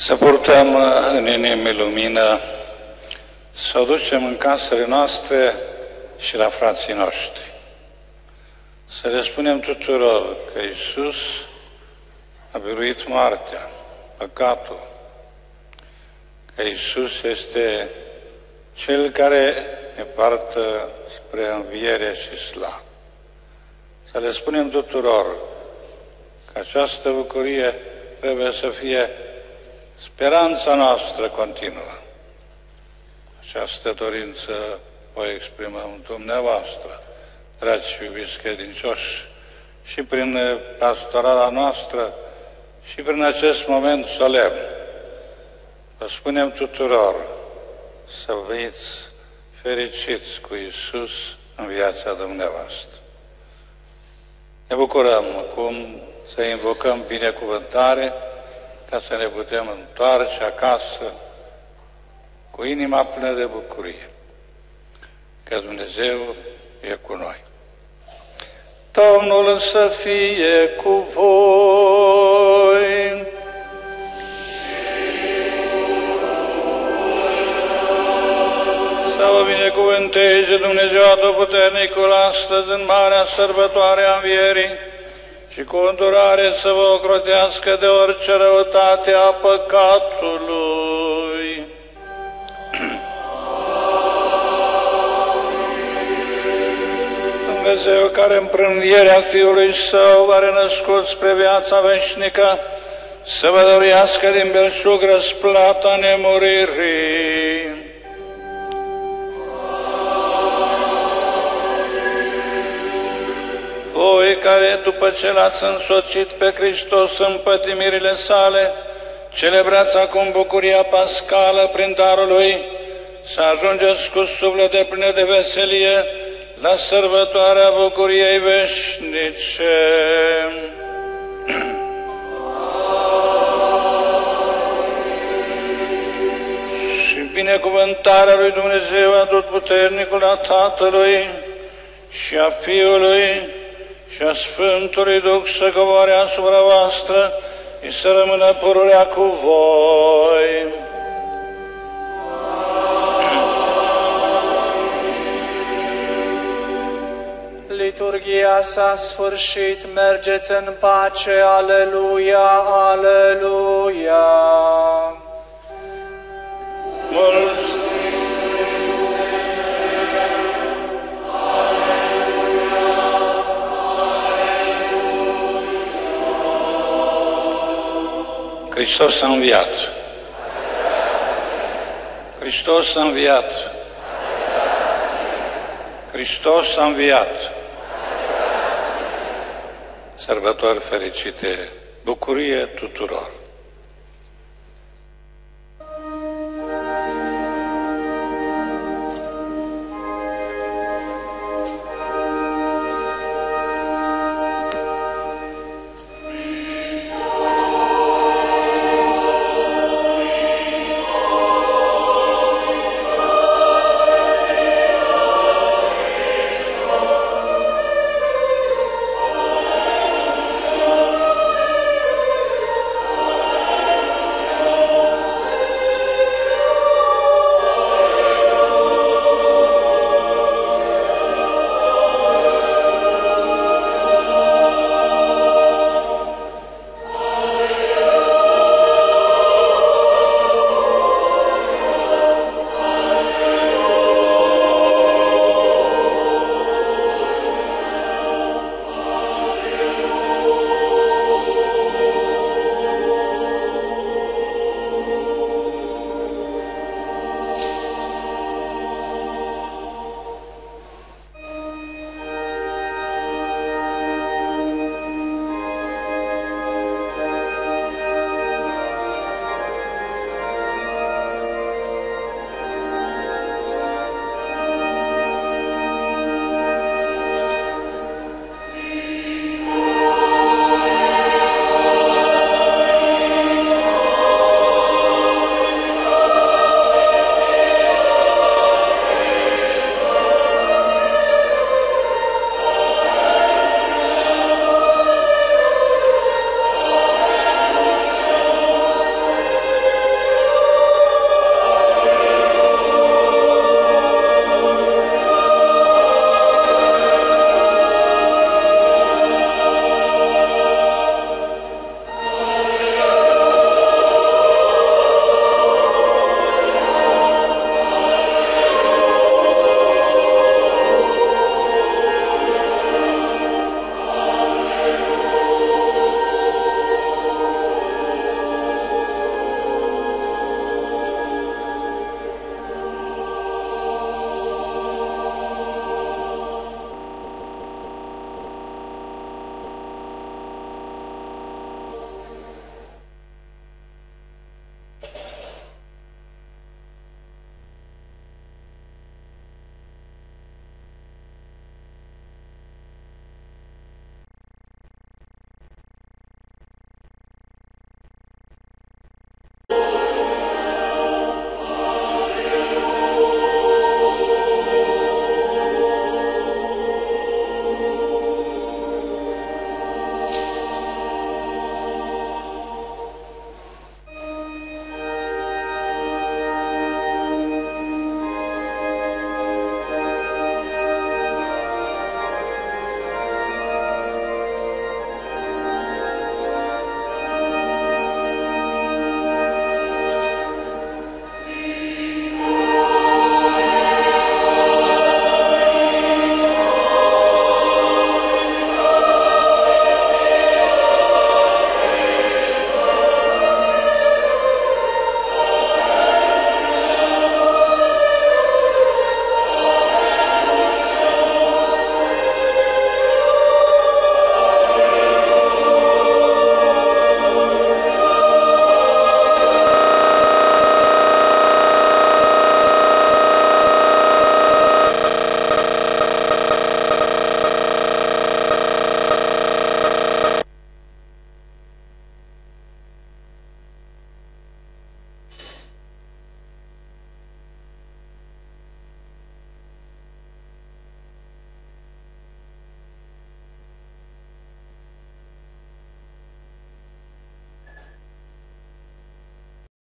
Să purtăm în inimi lumină, să o ducem în casele noastre și la frații noștri. Să le spunem tuturor că Iisus a biruit moartea, păcatul, că Iisus este Cel care ne poartă spre înviere și slavă. Să le spunem tuturor că această bucurie trebuie să fie speranța noastră continuă. Această dorință o exprimăm dumneavoastră, dragi și iubiți credincioși, și prin pastorala noastră și prin acest moment solemn. Vă spunem tuturor să fiți fericiți cu Iisus în viața dumneavoastră. Ne bucurăm acum să invocăm binecuvântare ca să ne putem întoarce acasă cu inima plină de bucurie, că Dumnezeu e cu noi. Domnul să fie cu voi. Să vă binecuvânteze Dumnezeu Atotputernicul astăzi în marea sărbătoare a Învierii și cu îndurare să vă ocrotească de orice răutate a păcatului. Dumnezeu care în prânvierea Fiului Său a renăscut spre viața veșnică, să vă dăruiască din belșug răsplata nemuririi. Voi care, după ce l-ați însoțit pe Hristos în pătimirile sale, celebrați acum bucuria pascală prin darul Lui, să ajungeți cu suflete pline de veselie la sărbătoarea bucuriei veșnice. Și binecuvântarea lui Dumnezeu Atotputernicul, a Tatălui și a Fiului și a Sfântului Duh să coboare asupra voastră și să rămână pururea cu voi. Liturghia s-a sfârșit, mergeți în pace, aleluia, aleluia. Mulțumim! Hristos a înviat. Hristos a înviat. Hristos a înviat. Sărbători fericite, bucurie tuturor!